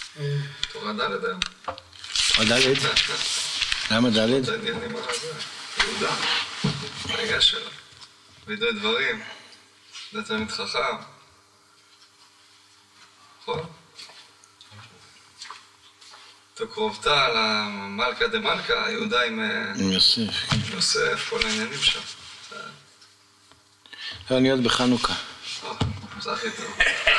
תורה ד' היום. תורה ד'? למה ד'? זה עניינים הרזה. יהודה. רגע שלו. וידוי דברים. זה תלמיד חכם. נכון? תקרובתה למלכה דמלכה, יהודה עם יוסף. יוסף, כל העניינים שם. לא, אני עוד בחנוכה. זה הכי טוב.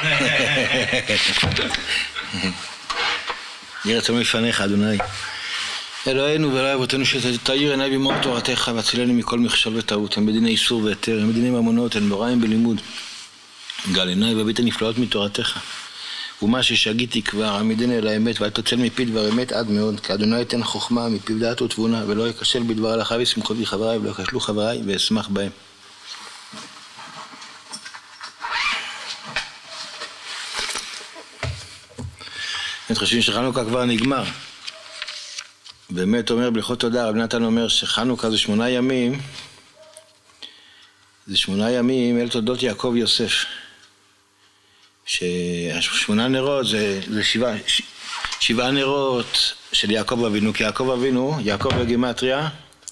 יהי רצון מלפניך, אדוני. אלוהינו ואלוהי אבותינו שתאיר עיניי במאור תורתך והצילני מכל מכשול וטעות, הן בדיני איסור והיתר, הן בדיני ממונות, הן מוראים בלימוד. גל עיניי והביט הנפלאות מתורתך. ומה ששגיתי כבר, עמידני אל האמת, ואל תוצל מפי דבר אמת עד מאוד, כי אדוני ייתן חוכמה מפי דעת ותבונה, ולא יכשל בדבר הלכה ושמחות בי חבריי, ולא יכשלו חבריי ואשמח בהם. אתם חושבים שחנוכה כבר נגמר. באמת אומר בלכות תודה, רב נתן אומר שחנוכה זה 8 ימים, זה 8 ימים אל תולדות יעקב יוסף. ש8 נרות זה 7 נרות של יעקב אבינו, כי יעקב אבינו, יעקב בגימטריה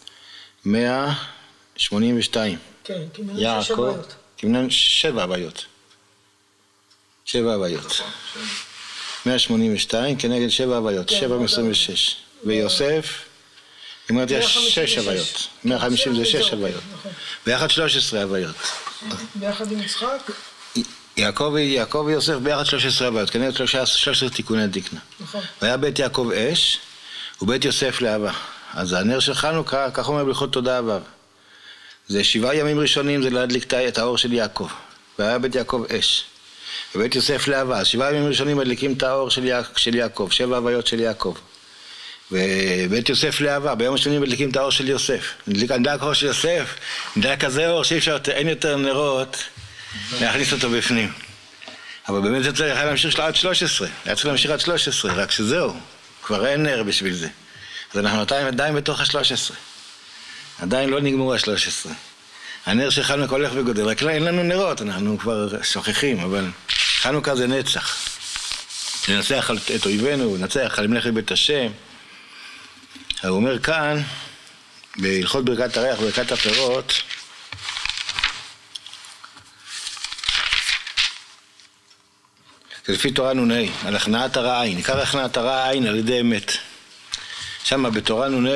182. כן, כמעט 6 הוויות. כמעט 7 הוויות. 7 הוויות. 182 כנגד 7 הוויות, 7 מ-26. ויוסף, אמרתי, יש 6 הוויות. 150 זה 6 הוויות. ביחד 13 הוויות. ביחד עם יצחק? יעקב ויוסף ביחד 13 הוויות, כנגד 13 תיקוני דיקנה. נכון. והיה בית יעקב אש, ובית יוסף להבה. אז הנר של חנוכה, כך אומר בלכות תודה ו'. זה 7 ימים ראשונים, זה להדליק את האור של יעקב. והיה בית יעקב אש. ובית יוסף להבה, 7 ימים ראשונים מדליקים את האור של יעקב, 7 הוויות של יעקב. ובית יוסף להבה, ביום השני מדליקים את האור של יוסף. נדליק האור של יוסף, נדליק כזה אור שאי אפשר, אין יותר נרות, להכניס אותו בפנים. אבל באמת זה צריך להמשיך עד 13, היה צריך להמשיך עד 13, רק שזהו, כבר אין נר בשביל זה. אז אנחנו עדיין בתוך ה-13. עדיין לא נגמרו ה-13. הנר של חנוכה הולך וגודל, רק אין לנו נרות, אנחנו כבר שוכחים, אבל חנוכה זה נצח. לנצח את אויבינו, לנצח על מלאכת בית השם. הוא אומר כאן, בהלכות ברכת הריח וברכת הפירות, זה לפי תורה נ"ה, על הכנעת הרע עין, עיקר הכנעת הרע עין על ידי אמת. שם בתורה נ"ה,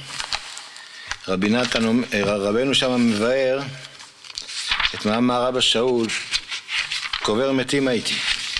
רבנו שם מבאר את מאמר אבא שאול, קובר מתים הייתי.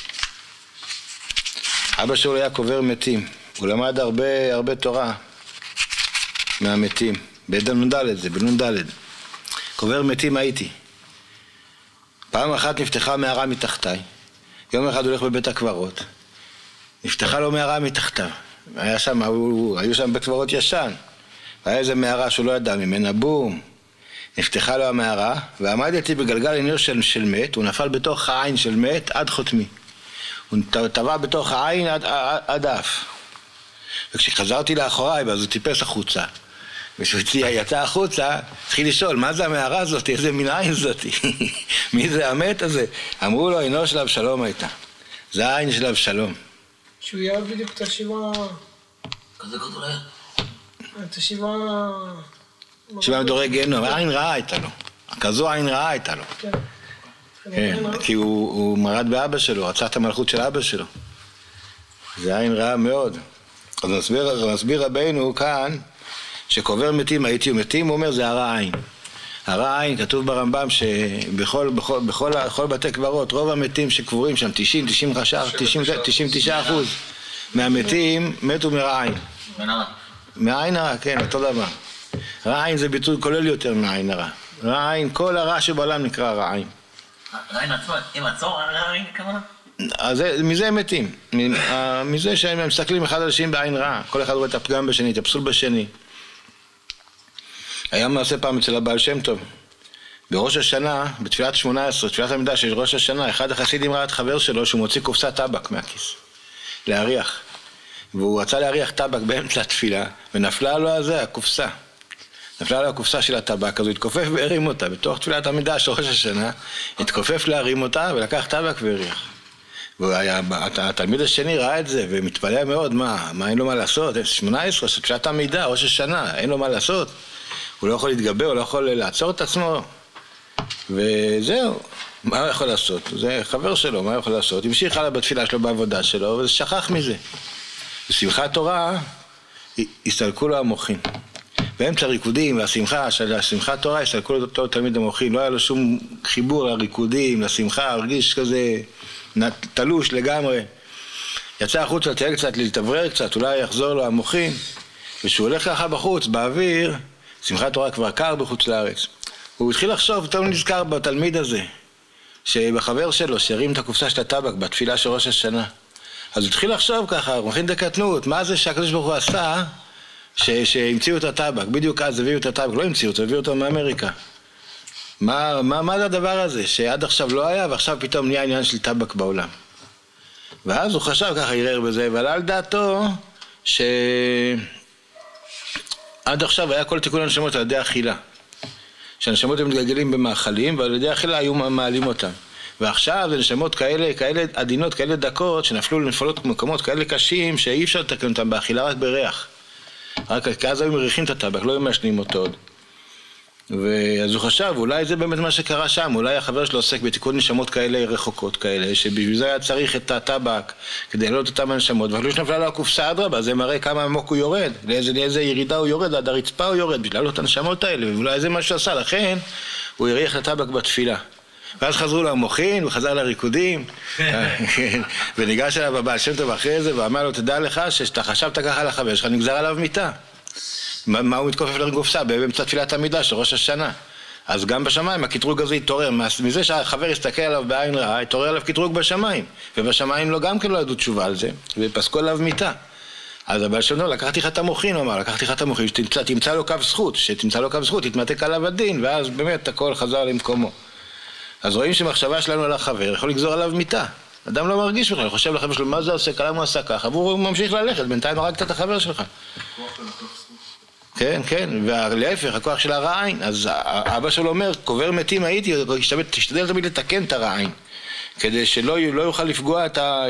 אבא שאול היה קובר מתים, הוא למד הרבה תורה מהמתים, בנ"ד זה, בנ"ד. קובר מתים הייתי. פעם אחת נפתחה מערה מתחתיי. יום אחד הולך בבית הקברות, נפתחה לו מערה מתחתיו. היו שם בית קברות ישן. והיה איזה מערה שהוא לא ידע ממנה, בום. נפתחה לו המערה, ועמדתי בגלגל עיניר של מת, הוא נפל בתוך העין של מת עד חותמי. הוא טבע בתוך העין עד אף. וכשחזרתי לאחוריי, אז הוא טיפס החוצה. וכשהוא יצא החוצה, התחיל לשאול, מה זה המערה הזאת? איזה מין עין זאת? מי זה המת הזה? אמרו לו, עינו של אבשלום הייתה. זה העין של אבשלום. שהוא יהיה בדיוק את השבעה... כזה גדול היה. את השבעה... שבעה מדורי גיהנום, עין רעה הייתה לו. כזו עין רעה הייתה לו. כן. כן, כי הוא מרד באבא שלו, רצה את המלכות של אבא שלו. זה עין רעה מאוד. אז מסביר רבינו כאן, שקובר מתים הייתי ומתים, הוא אומר זה הרע עין. הרע עין, כתוב ברמב"ם שבכל בתי קברות, רוב המתים שקבורים שם, 99% מהמתים מתו מרע עין. מעין הרע, כן, אותו דבר. רע עין זה ביטוי כולל יותר מעין הרע. רע עין, כל הרע שבעולם נקרא רע עין. רע עין עצמו, אם עצור רע עין כמובן? אז מזה הם מתים. מזה שהם מסתכלים אחד על השני בעין רעה. כל אחד רואה את הפגם בשני, את הפסול בשני. היה מעשה פעם אצל הבעל שם טוב. בראש השנה, בתפילת 18, תפילת המידה של ראש השנה, אחד החסידים ראה את חבר שלו שהוא מוציא קופסת טבק מהכיס. להריח. והוא רצה להריח טבק באמצע התפילה, ונפלה לו על זה הקופסה. נפלה לו הקופסה של הטבק, אז הוא התכופף והרים אותה. בתוך תפילת המידה של ראש השנה, התכופף להרים אותה ולקח טבק והריח. התלמיד השני ראה את זה ומתפלא מאוד, מה אין לו מה לעשות? 18, שעת המידה, ראש השנה, אין לו מה לעשות. הוא לא יכול להתגבר, הוא לא יכול לעצור את עצמו. וזהו, מה הוא יכול לעשות? זה חבר שלו, מה הוא יכול לעשות? המשיך הלאה בתפילה שלו, בעבודה שלו, ושכח מזה. בשמחת תורה הסתלקו לו המוחין. באמצע הריקודים והשמחה של השמחת תורה הסתלקו לו אותו תלמיד המוחין. לא היה לו שום חיבור לריקודים, לשמחה, הרגיש כזה תלוש לגמרי. יצא החוצה לטייל קצת, להתאוורר קצת, אולי יחזור לו המוחין. ושהוא הולך ככה בחוץ, באוויר, שמחת תורה כבר קר בחוץ לארץ. הוא התחיל לחשוב, פתאום נזכר בתלמיד הזה, שבחבר שלו, שהרים את הקופסה של הטבק בתפילה של ראש השנה. אז הוא התחיל לחשוב ככה, הוא מכין דקתנות, מה זה שהקדוש ברוך הוא עשה, שהמציאו את הטבק, בדיוק אז הביאו את הטבק, לא המציאו אותו, הביאו אותו מאמריקה. מה זה הדבר הזה, שעד עכשיו לא היה, ועכשיו פתאום נהיה עניין של טבק בעולם. ואז הוא חשב ככה, ערער בזה, ועלה על דעתו, שעד עכשיו היה כל תיקון הנשמות על ידי אכילה. שהנשמות הם מתגלגלים במאכלים, ועל ידי אכילה היו מעלים אותם. ועכשיו זה נשמות כאלה עדינות, כאלה דקות, שנפלו לנפלות מקומות כאלה קשים, שאי אפשר לתקן אותם באכילה רק בריח. רק אז היו מריחים את הטבק, לא היו משנים אותו עוד. ואז הוא חשב, אולי זה באמת מה שקרה שם, אולי החבר שלו עוסק בתיקון נשמות כאלה רחוקות כאלה, שבשביל זה היה צריך את הטבק, כדי לעלות אותם הנשמות, ואפילו שנפלה לו הקופסה אדרבה, זה מראה כמה עמוק הוא יורד, לאיזה ירידה הוא יורד, עד הרצפה הוא יורד, בשביל לעלות את הנשמות האלה, ואולי זה מה שעשה, לכן הוא הריח את הטבק בתפילה. ואז חזרו למוחין, וחזר לריקודים, וניגש אליו הבעל שם טוב אחרי זה, ואמר לו, תדע לך שאתה חשבת ככה על החבר שלך, נגזר עליו מיטה. מה הוא מתכופף לקופסה? באמצע תפילת המידה של ראש השנה. אז גם בשמיים הקטרוג הזה התעורר, מזה שהחבר הסתכל עליו בעין רעה, התעורר עליו קטרוג בשמיים, ובשמיים לא גם כן לא ידעו תשובה על זה, ופסקו עליו מיטה. אז הבעל שם טוב, לקחתי לך את המוחין, הוא אמר, לקחתי לך את המוחין, שתמצא לו קו זכות, תתמתק עליו הדין, ואז באמת הכל חזר למקומו. אז רואים שמחשבה שלנו על החבר יכול לגזור עליו מיטה. אדם לא מרגיש בכלל, חושב לחבר שלו, מה זה עושה, כלם הוא עשה ככה, והוא ממשיך ללכת, בינתיים הרגת את החבר שלך. כן, כן, ולהפך, הכוח של הרע עין. אז אבא שלו אומר, קובר מתים הייתי, תשתדל תמיד לתקן את הרע עין, כדי שלא יוכל לפגוע,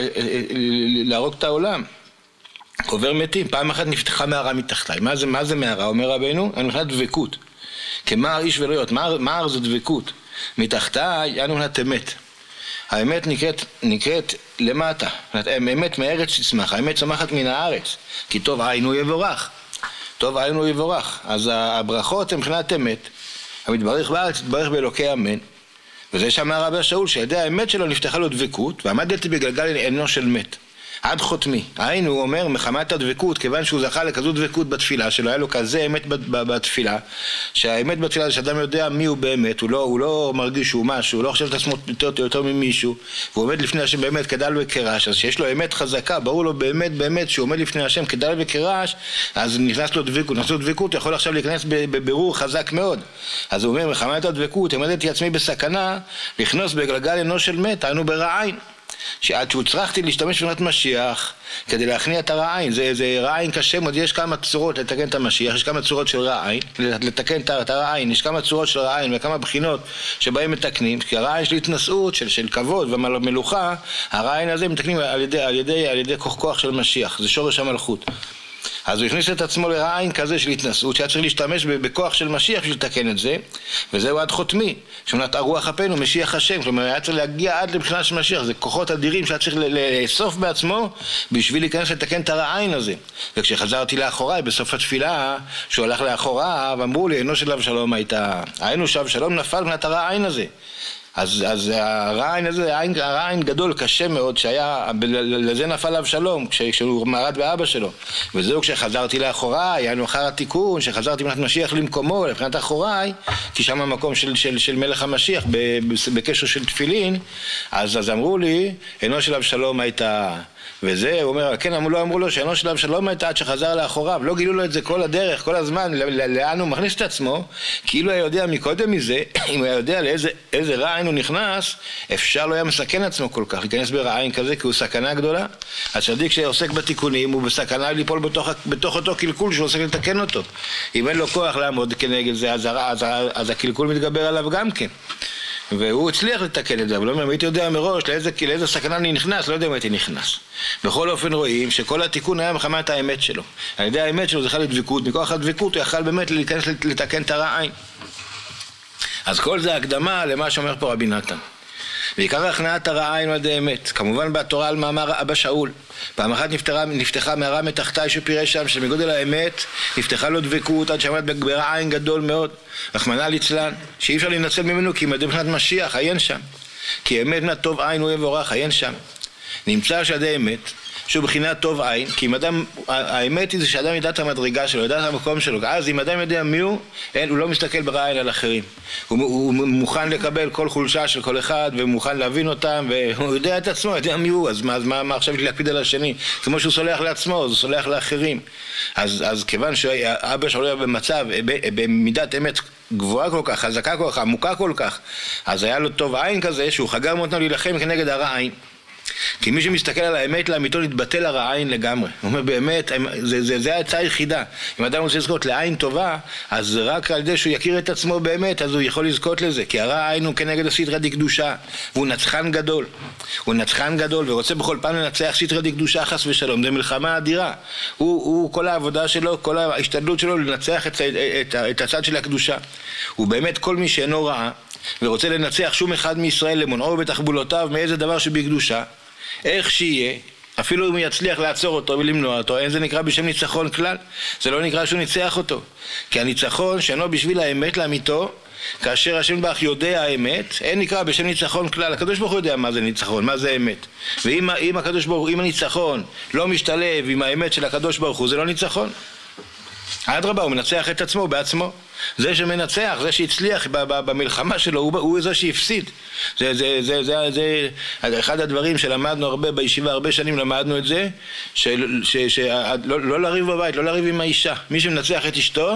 להרוג את העולם. קובר מתים, פעם אחת נפתחה מערה מתחתיי. מה זה מערה? אומר רבנו, אני מבחינת דבקות. כמער איש ולא להיות, מער זה דבקות. מתחתיי, אנו מבחינת אמת. האמת נקראת למטה. האמת מארץ תצמח, האמת צומחת מן הארץ. כי טוב עין הוא יבורך. טוב עין הוא יבורך. אז הברכות הן מבחינת אמת. המתברך בארץ יתברך באלוקי אמן. וזה שאמר רבי שאול, שידי האמת שלו נפתחה לו דבקות, ועמדתי בגלגל עינו של מת. עד חותמי. העין הוא אומר, מחמת הדבקות, כיוון שהוא זכה לכזו דבקות בתפילה שלו, היה לו כזה אמת בתפילה, שהאמת בתפילה זה שאדם יודע מי הוא באמת, הוא לא מרגיש שהוא משהו, הוא לא חושב את עצמו יותר ממישהו, והוא עומד לפני השם באמת כדל וקרש, אז שיש לו אמת חזקה, ברור לו באמת שהוא עומד לפני השם כדל וקרש, אז נכנס לו דבקות, הוא יכול עכשיו להיכנס בבירור חזק מאוד. אז הוא אומר, מחמת הדבקות, עמדתי עצמי בסכנה, לכנוס בגלגל עינו של מת, היינו ברע עין. שעד שהוצרכתי להשתמש בבחינת משיח כדי להכניע את הרע עין, זה רע עין קשה מאוד, יש כמה צורות לתקן את המשיח, יש כמה צורות של רע עין, לתקן את הרע עין, יש כמה צורות של רע עין וכמה בחינות שבהם מתקנים, כי הרע עין של התנשאות, של כבוד ומלוכה, הרע עין הזה מתקנים על ידי כוח של משיח, זה שורש המלכות. אז הוא הכניס את עצמו לרע עין כזה של התנשאות, שהיה צריך להשתמש בכוח של משיח בשביל לתקן את זה, וזהו עד חותמי, שמונת הרוח אפינו, משיח השם, כלומר היה צריך להגיע עד לבחינה של משיח, זה כוחות אדירים שהיה צריך לאסוף בעצמו, בשביל להיכנס לתקן את הרע עין הזה. וכשחזרתי לאחוריי, בסוף התפילה, שהוא הלך לאחוריו, אמרו לי, עינו של אבשלום הייתה, היינו שאבשלום נפל מבחינת הרע עין הזה. אז הרע עין הזה, הרע עין גדול, קשה מאוד, שהיה, לזה נפל אבשלום, כשהוא מרד באבא שלו. וזהו כשחזרתי לאחוריי, היינו אחר התיקון, שחזרתי מבחינת משיח למקומו, לבחינת אחוריי, כי שם המקום של מלך המשיח, בקשר של תפילין, אז אמרו לי, עינו של אבשלום הייתה, וזה, הוא אומר, כן, לא אמרו לו שעינו של אבשלום הייתה עד שחזר לאחוריו, לא גילו לו את זה כל הדרך, כל הזמן, לאן הוא מכניס את עצמו, כאילו היה יודע מקודם מזה, אם הוא היה יודע לאיזה רע עין הוא נכנס, אפשר לא היה מסכן עצמו כל כך, להיכנס ברע עין כזה, כי הוא סכנה גדולה. הצדיק שעוסק בתיקונים, הוא בסכנה ליפול בתוך אותו קלקול שהוא עוסק לתקן אותו. אם אין לו כוח לעמוד כנגד זה, אז הקלקול מתגבר עליו גם כן. והוא הצליח לתקן את זה, אבל אם הייתי יודע מראש לאיזה סכנה אני נכנס, לא יודע אם הייתי נכנס. בכל אופן רואים שכל התיקון היה מחמת האמת שלו. על ידי האמת שלו זה חל לדבקות, מכוח הדבקות הוא יכל באמת להיכנס לתקן את הרע עין. אז כל זה הקדמה למה שאומר פה רבי נתן. ועיקר הכנעת הרע עין על ידי אמת. כמובן בתורה על מאמר אבא שאול. פעם אחת נפתחה מערה מתחתיי שפירש שם, שמגודל האמת נפתחה לו דבקות עד שעמד ברע עין גדול מאוד. רחמנא ליצלן, שאי אפשר להינצל ממנו כי מדבר מבחינת משיח, עיין שם. כי אמת נת טוב עין הוא יבורך, עיין שם. נמצא שעדי אמת, שהוא בחינת טוב עין, כי אם אדם, האמת היא שאדם ידע את המדרגה שלו, ידע את המקום שלו, אז אם אדם יודע מי הוא, הוא לא מסתכל ברע עין על אחרים. הוא מוכן לקבל כל חולשה של כל אחד, ומוכן להבין אותם, והוא יודע את עצמו, יודע מי הוא, אז מה עכשיו להקפיד על השני? כמו שהוא סולח לעצמו, הוא סולח לאחרים. אז כיוון שאבא שלו היה במצב, במידת אמת גבוהה כל כך, חזקה כל כך, עמוקה כל כך, אז היה לו טוב עין כזה, שהוא חגר אותנו להילחם כנגד הרע עין. כי מי שמסתכל על האמת לאמיתו נתבטל הרע עין לגמרי. הוא אומר באמת, זה העצה היחידה. אם אדם רוצה לזכות לעין טובה, אז רק על ידי שהוא יכיר את עצמו באמת, אז הוא יכול לזכות לזה. כי הרע עין הוא כנגד הסתרא דקדושה, והוא נצחן גדול. הוא נצחן גדול ורוצה בכל פעם לנצח סתרא דקדושה חס ושלום. זה מלחמה אדירה. הוא כל העבודה שלו, כל ההשתדלות שלו לנצח את הצד של הקדושה. הוא באמת כל מי שאינו רעה ורוצה לנצח שום אחד מישראל למונעו בתחבולותיו מאיזה דבר שבקדושה, איך שיהיה, אפילו אם הוא יצליח לעצור אותו ולמנוע אותו, אין זה נקרא בשם ניצחון כלל, זה לא נקרא שהוא ניצח אותו. כי הניצחון שאינו בשביל האמת לאמיתו, כאשר השם בך יודע האמת, אין נקרא בשם ניצחון כלל. הקדוש ברוך הוא יודע מה זה ניצחון, מה זה אמת. ואם הקדוש ברוך הוא, אם הניצחון לא משתלב עם האמת של הקדוש ברוך הוא, זה לא ניצחון. אדרבה, הוא מנצח את עצמו בעצמו. זה שמנצח, זה שהצליח במלחמה שלו, הוא זה שהפסיד. זה אחד הדברים שלמדנו הרבה בישיבה, הרבה שנים למדנו את זה, לא לריב בבית, לא לריב עם האישה. מי שמנצח את אשתו,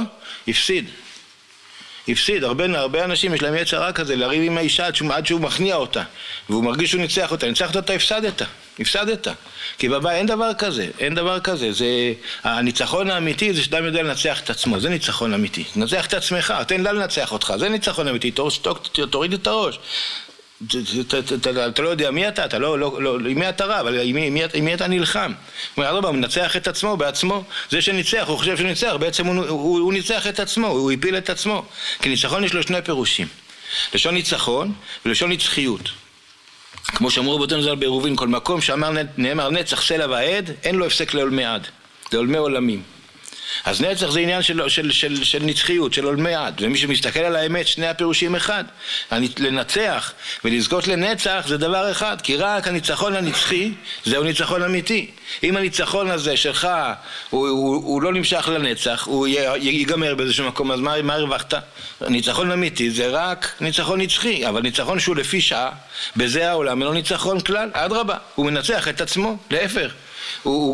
הפסיד. הרבה אנשים יש להם יצר רע כזה, לריב עם האישה עד שהוא מכניע אותה, והוא מרגיש שהוא ניצח אותה. ניצחת אותה, הפסדת. כי בבית אין דבר כזה. הניצחון האמיתי זה שאדם יודע לנצח את עצמו, זה ניצחון אמיתי. נצח את עצמך, תן לה לנצח אותך, זה ניצחון אמיתי. תוריד את הראש. אתה לא יודע מי אתה לא, עם מי אתה רע, אבל עם מי אתה נלחם. הוא מנצח את עצמו בעצמו. זה שניצח, הוא חושב שניצח, בעצם הוא ניצח את עצמו, הוא הפיל את עצמו. כי ניצחון יש לו שני פירושים, לשון ניצחון ולשון נצחיות. כמו שאמרו רבותינו ז"ל בעירובין, כל מקום שנאמר נצח סלע ועד, אין לו הפסק לעולמי עד, זה עולמי עולמים. אז נצח זה עניין של נצחיות, של עולמי עד, ומי שמסתכל על האמת, שני הפירושים אחד. לנצח ולזכות לנצח זה דבר אחד, כי רק הניצחון הנצחי זהו ניצחון אמיתי. אם הניצחון הזה שלך הוא לא נמשך לנצח, הוא ייגמר באיזשהו מקום, אז מה הרווחת? ניצחון אמיתי זה רק ניצחון נצחי, אבל ניצחון שהוא לפי שעה, בזה העולם אינו ניצחון כלל. אדרבה, הוא מנצח את עצמו, להפך. הוא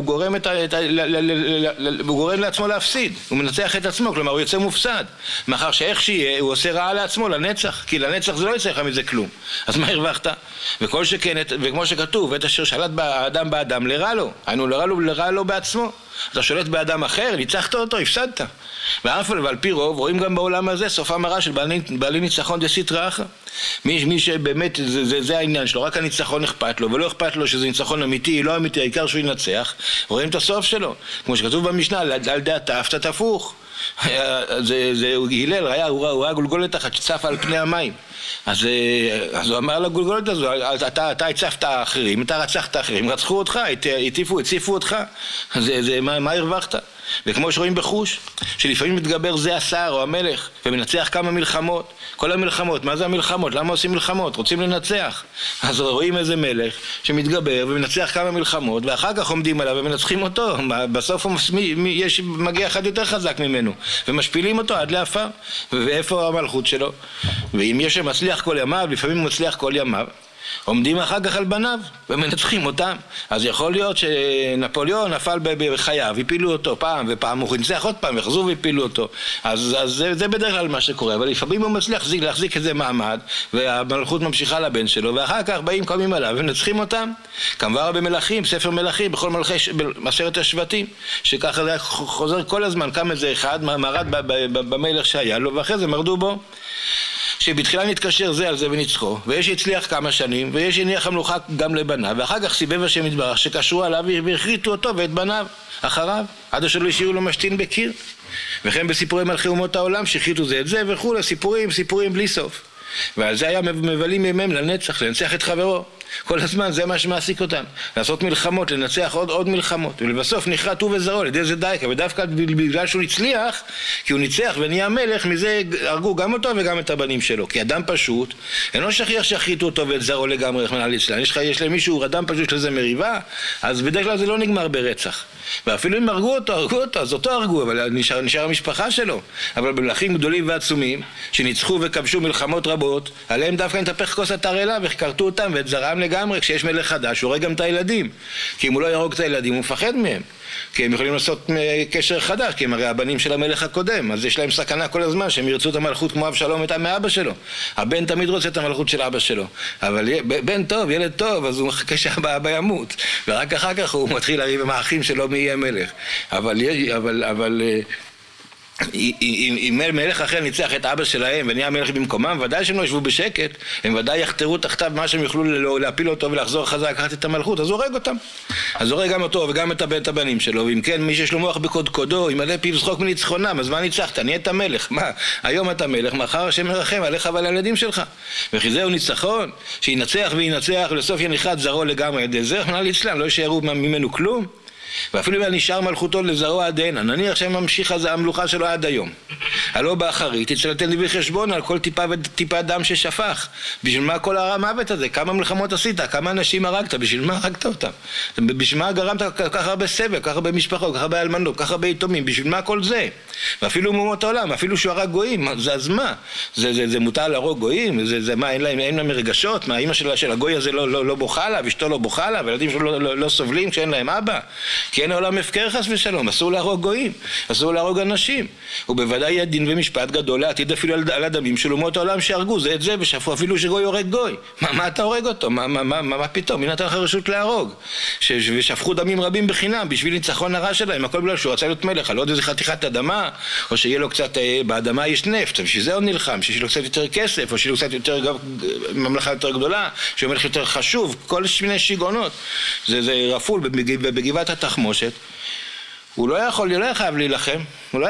גורם לעצמו להפסיד, הוא מנצח את עצמו, כלומר הוא יוצא מופסד, מאחר שאיך שיהיה הוא עושה רעה לעצמו לנצח, כי לנצח זה לא יצא לך מזה כלום. אז מה הרווחת? וכל שכן, וכמו שכתוב, את אשר שלט האדם באדם לרע לו, היינו לרע לו בעצמו. אתה שולט באדם אחר, ניצחת אותו, הפסדת. ועל פי רוב רואים גם בעולם הזה סופה מרה של בעלי ניצחון דסתרא אחא. מי שבאמת זה העניין שלו, רק הניצחון אכפת לו, ולא אכפת לו שזה ניצחון אמיתי, לא אמיתי, העיקר שהוא ינצח, רואים את הסוף שלו. כמו שכתוב במשנה, על דעתה אף תפוך. זה הלל, הוא ראה גולגולת אחת שצפה על פני המים. אז הוא אמר לגולגולת הזו, אתה הצפת האחרים, אתה רצחת האחרים, רצחו אותך, הציפו אותך. מה הרווחת? וכמו שרואים בחוש, שלפעמים מתגבר זה השר או המלך ומנצח כמה מלחמות. כל המלחמות, מה זה המלחמות? למה עושים מלחמות? רוצים לנצח. אז רואים איזה מלך שמתגבר ומנצח כמה מלחמות, ואחר כך עומדים עליו ומנצחים אותו. בסוף מגיע אחד יותר חזק ממנו ומשפילים אותו עד לעפר. ואיפה המלכות שלו? ואם יש שמצליח כל ימיו, לפעמים הוא מצליח כל ימיו, עומדים אחר כך על בניו ומנצחים אותם. אז יכול להיות שנפוליאון נפל בחייו, הפילו אותו פעם ופעם, הוא ניצח עוד פעם, יחזו והפילו אותו. אז זה בדרך כלל מה שקורה, אבל לפעמים הוא מצליח להחזיק איזה מעמד, והמלכות ממשיכה לבן שלו, ואחר כך באים קמים עליו ומנצחים אותם. כמובן במלכים, ספר מלכים, בכל מלכי 10 השבטים, שככה זה חוזר כל הזמן, קם איזה אחד, מרד במלך שהיה לו, ואחרי זה מרדו בו. שבתחילה נתקשר זה על זה ונצחו, ויש שהצליח כמה שנים, ויש שהניח המלוכה גם לבניו, ואחר כך סיבב השם יתברך שקשרו עליו והכריתו אותו ואת בניו אחריו, עד אשר לא השאירו לו משתין בקיר. וכן בסיפורי מלכי אומות העולם שהכריתו זה את זה וכו', סיפורים בלי סוף. ועל זה היה מבלים ימיהם לנצח, לנצח את חברו. כל הזמן זה מה שמעסיק אותם, לעשות מלחמות, לנצח עוד מלחמות, ולבסוף נכרת הוא וזרעו על ידי זה דייקה, ודווקא בגלל שהוא הצליח, כי הוא ניצח ונהיה מלך, מזה הרגו גם אותו וגם את הבנים שלו, כי אדם פשוט אינו שכיח שהכריתו אותו ואת זרעו לגמרי, רחמנא ליצלן. יש למישהו אדם פשוט לזה מריבה, אז בדרך כלל זה לא נגמר ברצח, ואפילו אם הרגו אותו, אז אותו הרגו, אבל נשאר המשפחה שלו. אבל במלכים גדולים ועצומים שניצחו וכבשו מלחמות רבות, עליהם דווקא נתהפך כוס התרעלה וכרתו אותם ואת זרעם לגמרי. כשיש מלך חדש הוא הורג גם את הילדים, כי אם הוא לא יהרוג את הילדים הוא מפחד מהם, כי הם יכולים לעשות קשר חדש, כי הם הרי הבנים של המלך הקודם, אז יש להם סכנה כל הזמן שהם ירצו את המלכות כמו אבשלום את מאבא שלו. הבן תמיד רוצה את המלכות של אבא שלו, אבל בן טוב, ילד טוב, אז הוא מחכה שהאבא ימות, ורק אחר כך הוא מתחיל לריב עם האחים שלו מי יהיה מלך. אבל אם מלך אחר ניצח את אבא שלהם ונהיה מלך במקומם, ודאי שהם לא ישבו בשקט, הם ודאי יחתרו תחתיו מה שהם יוכלו להפיל אותו ולחזור חזק לקחת את המלכות, אז הוא הורג אותם, אז הוא הורג גם אותו וגם את הבנים שלו. ואם כן, מי שיש לו מוח בקודקודו, ימלא פיו צחוק מניצחונם, אז מה ניצחת? נהיית מלך. מה? היום אתה מלך, מחר השם מרחם עליך ועל הילדים שלך, וכי זהו ניצחון שינצח וינצח ולסוף יניחת זרעו לגמרי. זה רחמנא ליצלן, לא יישארו ממנו כלום. ואפילו אם נשאר מלכותו לזרעו עד הנה, נניח שממשיך המלוכה שלו עד היום, הלא באחרית תצטרך לתת דברי חשבון על כל טיפה דם ששפך. בשביל מה כל המוות הזה? כמה מלחמות עשית? כמה אנשים הרגת? בשביל מה הרגת אותם? בשביל מה גרמת כך הרבה סבל, כך הרבה משפחות, כך הרבה אלמנות, כך הרבה יתומים? בשביל מה כל זה? ואפילו מאומות העולם, אפילו שהוא הרג גויים, אז מה? זה מותר להרוג גויים? זה מה, אין להם רגשות? מה, אמא של הגוי הזה לא בוכה לה, ואשתו לא בוכה לה, וילדים שלו לא סובלים כשאין להם אבא? כי אין העולם הפקר חס ושלום, אסור להרוג גויים, אסור להרוג אנשים. ובוודאי יהיה דין ומשפט גדול לעתיד אפילו על הדמים של אומות העולם שהרגו זה את זה ושפו אפילו שגוי הורג גוי. מה אתה הורג אותו? מה פתאום? מי נתן לך רשות להרוג? ושפכו דמים רבים בחינם בשביל ניצחון הרע שלהם, הכל בגלל שהוא רצה להיות מלך, על עוד איזה חתיכת אדמה, או שיהיה לו קצת, באדמה יש נפט, בשביל זה הוא נלחם, שיהיה לו קצת יותר כסף, או שיהיה לו קצת יותר ממלכה יותר גדולה, שיהיה מלך יותר חשוב, כל מיני שיגעונות. זה רפול בגבעת התחמושת. הוא לא היה חייב להילחם,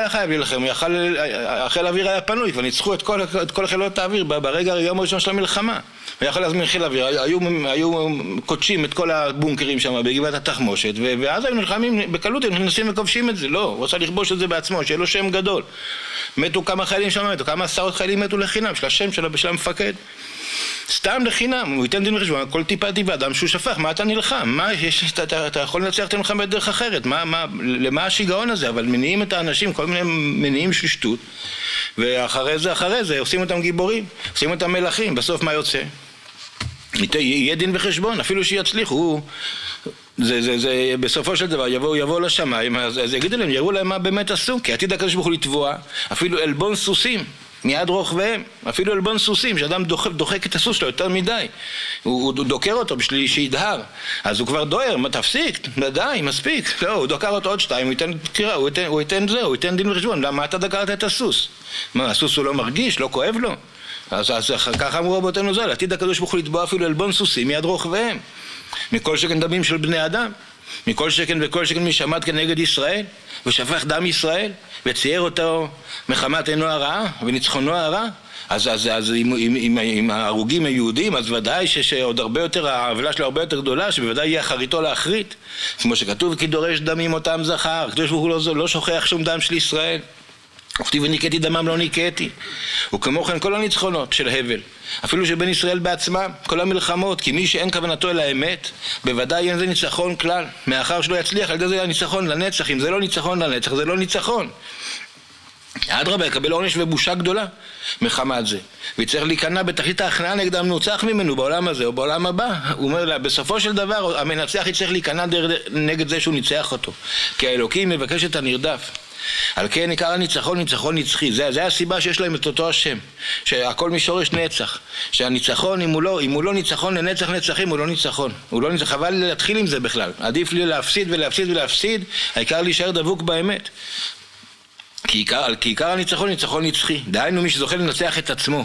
החיל האוויר היה פנוי, וניצחו את כל חילות האוויר ברגע היום הראשון של המלחמה. הוא יכול להזמין חיל האוויר, היו קודשים את כל הבונקרים שם בגבעת התחמושת, ואז היו נלחמים בקלות, הם נכנסים וכובשים את זה. לא, הוא רצה לכבוש את זה בעצמו, שיהיה לו שם גדול. מתו כמה חיילים שם, כמה עשרות חיילים מתו לחינם, של השם שלו, של המפקד. סתם לחינם, הוא ייתן דין וחשבון, כל טיפה דם שהוא שפך, מה אתה נלחם? מה, אתה יכול לנצח את המלחמה בדרך אחרת, למה השיגעון הזה? אבל מניעים את האנשים, כל מיני מניעים של שטות, ואחרי זה עושים אותם גיבורים, עושים אותם מלכים, בסוף מה יוצא? יהיה דין וחשבון, אפילו שיצליחו, זה בסופו של דבר יבואו לשמיים, אז יגידו להם, יראו להם מה באמת עשו, כי עתיד הקדוש ברוך הוא לתבוע, אפילו עלבון סוסים, מיד רוכביהם, אפילו עלבון סוסים, שאדם דוחק את הסוס שלו יותר מדי, הוא דוקר אותו בשביל שידהר, אז הוא כבר דוהר, תפסיק, די, מספיק, לא, הוא דוקר אותו עוד שתיים, הוא ייתן קרירה, הוא ייתן דין וחשבון, למה אתה דקרת את הסוס? מה, הסוס הוא לא מרגיש, לא כואב לו? אז ככה אמרו רבותינו ז"ל, עתיד הקדוש ברוך הוא לתבוע אפילו עלבון סוסים מיד רוכביהם, מכל שכן דמים של בני אדם, מכל שכן וכל שכן מי שעמד כנגד ישראל ושפך דם ישראל וצייר אותו מחמת עינו הרעה וניצחונו הרע. אז אם ההרוגים היהודים, אז ודאי שעוד הרבה יותר, העוולה שלו הרבה יותר גדולה, שבוודאי יהיה אחריתו לאחרית, כמו שכתוב כי דורש דמים אותם זכר, הקדוש ברוך הוא לא שוכח שום דם של ישראל, וכתיב וניקאתי דמם לא ניקאתי. וכמו כן כל הניצחונות של הבל, אפילו שבין ישראל בעצמם, כל המלחמות, כי מי שאין כוונתו אל האמת, בוודאי אין זה ניצחון כלל, מאחר שלא יצליח, על ידי זה ניצחון לנצח. אם זה לא ניצחון לנצח, זה לא ניצחון. אדרבה, יקבל עונש ובושה גדולה מחמת זה, ויצטרך להיכנע בתכלית ההכנעה נגד המנוצח ממנו בעולם הזה או בעולם הבא. הוא אומר לה, בסופו של דבר המנצח יצטרך להיכנע נגד זה שהוא ניצח אותו, כי האלוקים מבקש את הנרדף. על כן עיקר הניצחון ניצחון נצחי, זה הסיבה שיש להם את אותו השם, שהכל משורש נצח, שהניצחון אם הוא לא ניצחון לנצח נצחים הוא לא ניצחון, חבל להתחיל עם זה בכלל, עדיף לי להפסיד ולהפסיד, העיקר להישאר דבוק באמת. כי עיקר הניצחון ניצחון נצחי, דהיינו מי שזוכה לנצח את עצמו,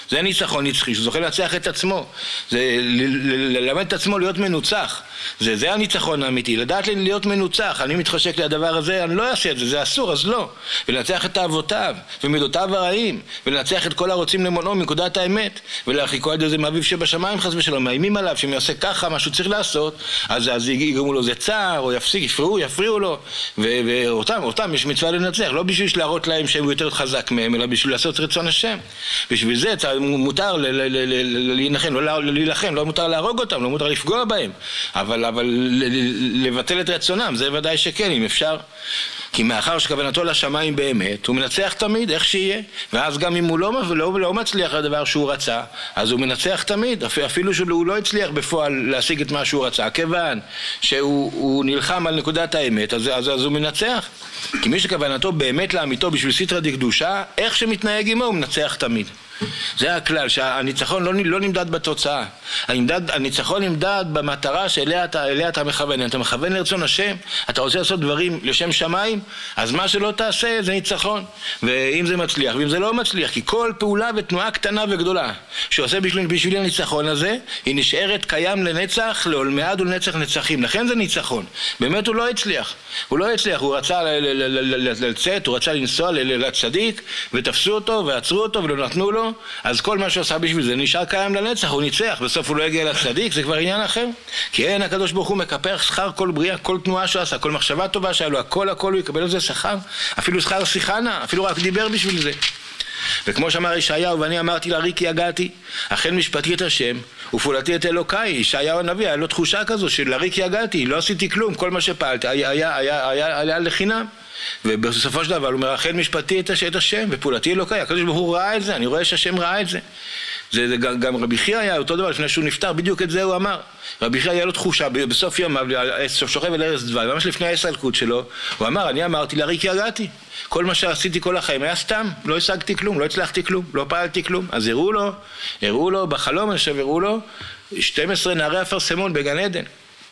זה ניצחון נצחי, שהוא זוכה לנצח את עצמו. זה ללמד את עצמו להיות מנוצח. זה הניצחון האמיתי, לדעת להיות מנוצח. אני מתחשק לדבר הזה, אני לא אעשה את זה, זה אסור, אז לא. ולנצח את אהבותיו ומידותיו הרעים, ולנצח את כל הרוצים למונו מנקודת האמת, ולהרחיקו על ידי מאביו שבשמיים חס ושלום, מאיימים עליו, שאם יעשה ככה מה שהוא צריך לעשות, אז יגרמו לו זה צער, או יפריעו לו, ואותם יש מצווה לנצח, לא בשביל להראות להם שהם יותר חזק מהם, אלא בשביל לעשות רצון השם. בשביל זה מותר להילחם, לא מותר להרוג אותם, לא מותר לפגוע בהם, אבל לבטל את רצונם, זה ודאי שכן, אם אפשר. כי מאחר שכוונתו לשמיים באמת, הוא מנצח תמיד, איך שיהיה. ואז גם אם הוא לא מצליח לדבר שהוא רצה, אז הוא מנצח תמיד, אפילו שהוא לא הצליח בפועל להשיג את מה שהוא רצה, כיוון שהוא נלחם על נקודת האמת, אז הוא מנצח. כי מי שכוונתו באמת לאמיתו בשביל סתרא דקדושה, איך שמתנהג עמו הוא מנצח תמיד. זה הכלל, שהניצחון לא נמדד בתוצאה. הניצחון נמדד במטרה שאליה אתה מכוון. אתה מכוון לרצון השם, אתה רוצה לעשות דברים לשם שמיים, אז מה שלא תעשה זה ניצחון. ואם זה מצליח, ואם זה לא מצליח, כי כל פעולה ותנועה קטנה וגדולה שעושה בשביל הניצחון הזה, היא נשארת קיים לנצח, לעולמי-עד ולנצח נצחים. לכן זה ניצחון. באמת הוא לא הצליח. הוא רצה לצאת, הוא רצה לנסוע לצדיק, ותפסו אותו ועצרו אותו ולא נתנו לו. אז כל מה שעושה בשביל זה נשאר קיים לנצח, הוא ניצח, בסוף הוא לא יגיע לצדיק, זה כבר עניין אחר. כי אין הקדוש ברוך הוא מקפח שכר כל בריאה, כל תנועה שעשה, כל מחשבה טובה שהיה לו, הכל הוא יקבל על זה שכר, אפילו שכר שיחנה, אפילו רק דיבר בשביל זה. וכמו שאמר ישעיהו, ואני אמרתי לרי כי יגעתי, אכן משפטי את השם ופעולתי את אלוקיי. ישעיהו הנביא, היה לו תחושה כזו של לרי כי יגעתי, לא עשיתי כלום, כל מה שפעלתי היה לחינם. ובסופו של דבר הוא אומר, אכן משפטי את השם ופעולתי אלוקיי. הקדוש ברוך הוא ראה את זה, אני רואה שהשם ראה את זה. זה גם רבי חייא היה אותו דבר, לפני שהוא נפטר, בדיוק את זה הוא אמר. רבי חייא היה לו תחושה בסוף ימיו, שוכב על ערש דווי, ממש לפני ההסתלקות שלו, הוא אמר, אני אמרתי לרי כי יגעתי. כל מה שעשיתי כל החיים היה סתם, לא השגתי כלום, לא הצלחתי כלום, לא פעלתי כלום. אז הראו לו בחלום, הראו לו 12 נערי אפרסמון בגן עדן,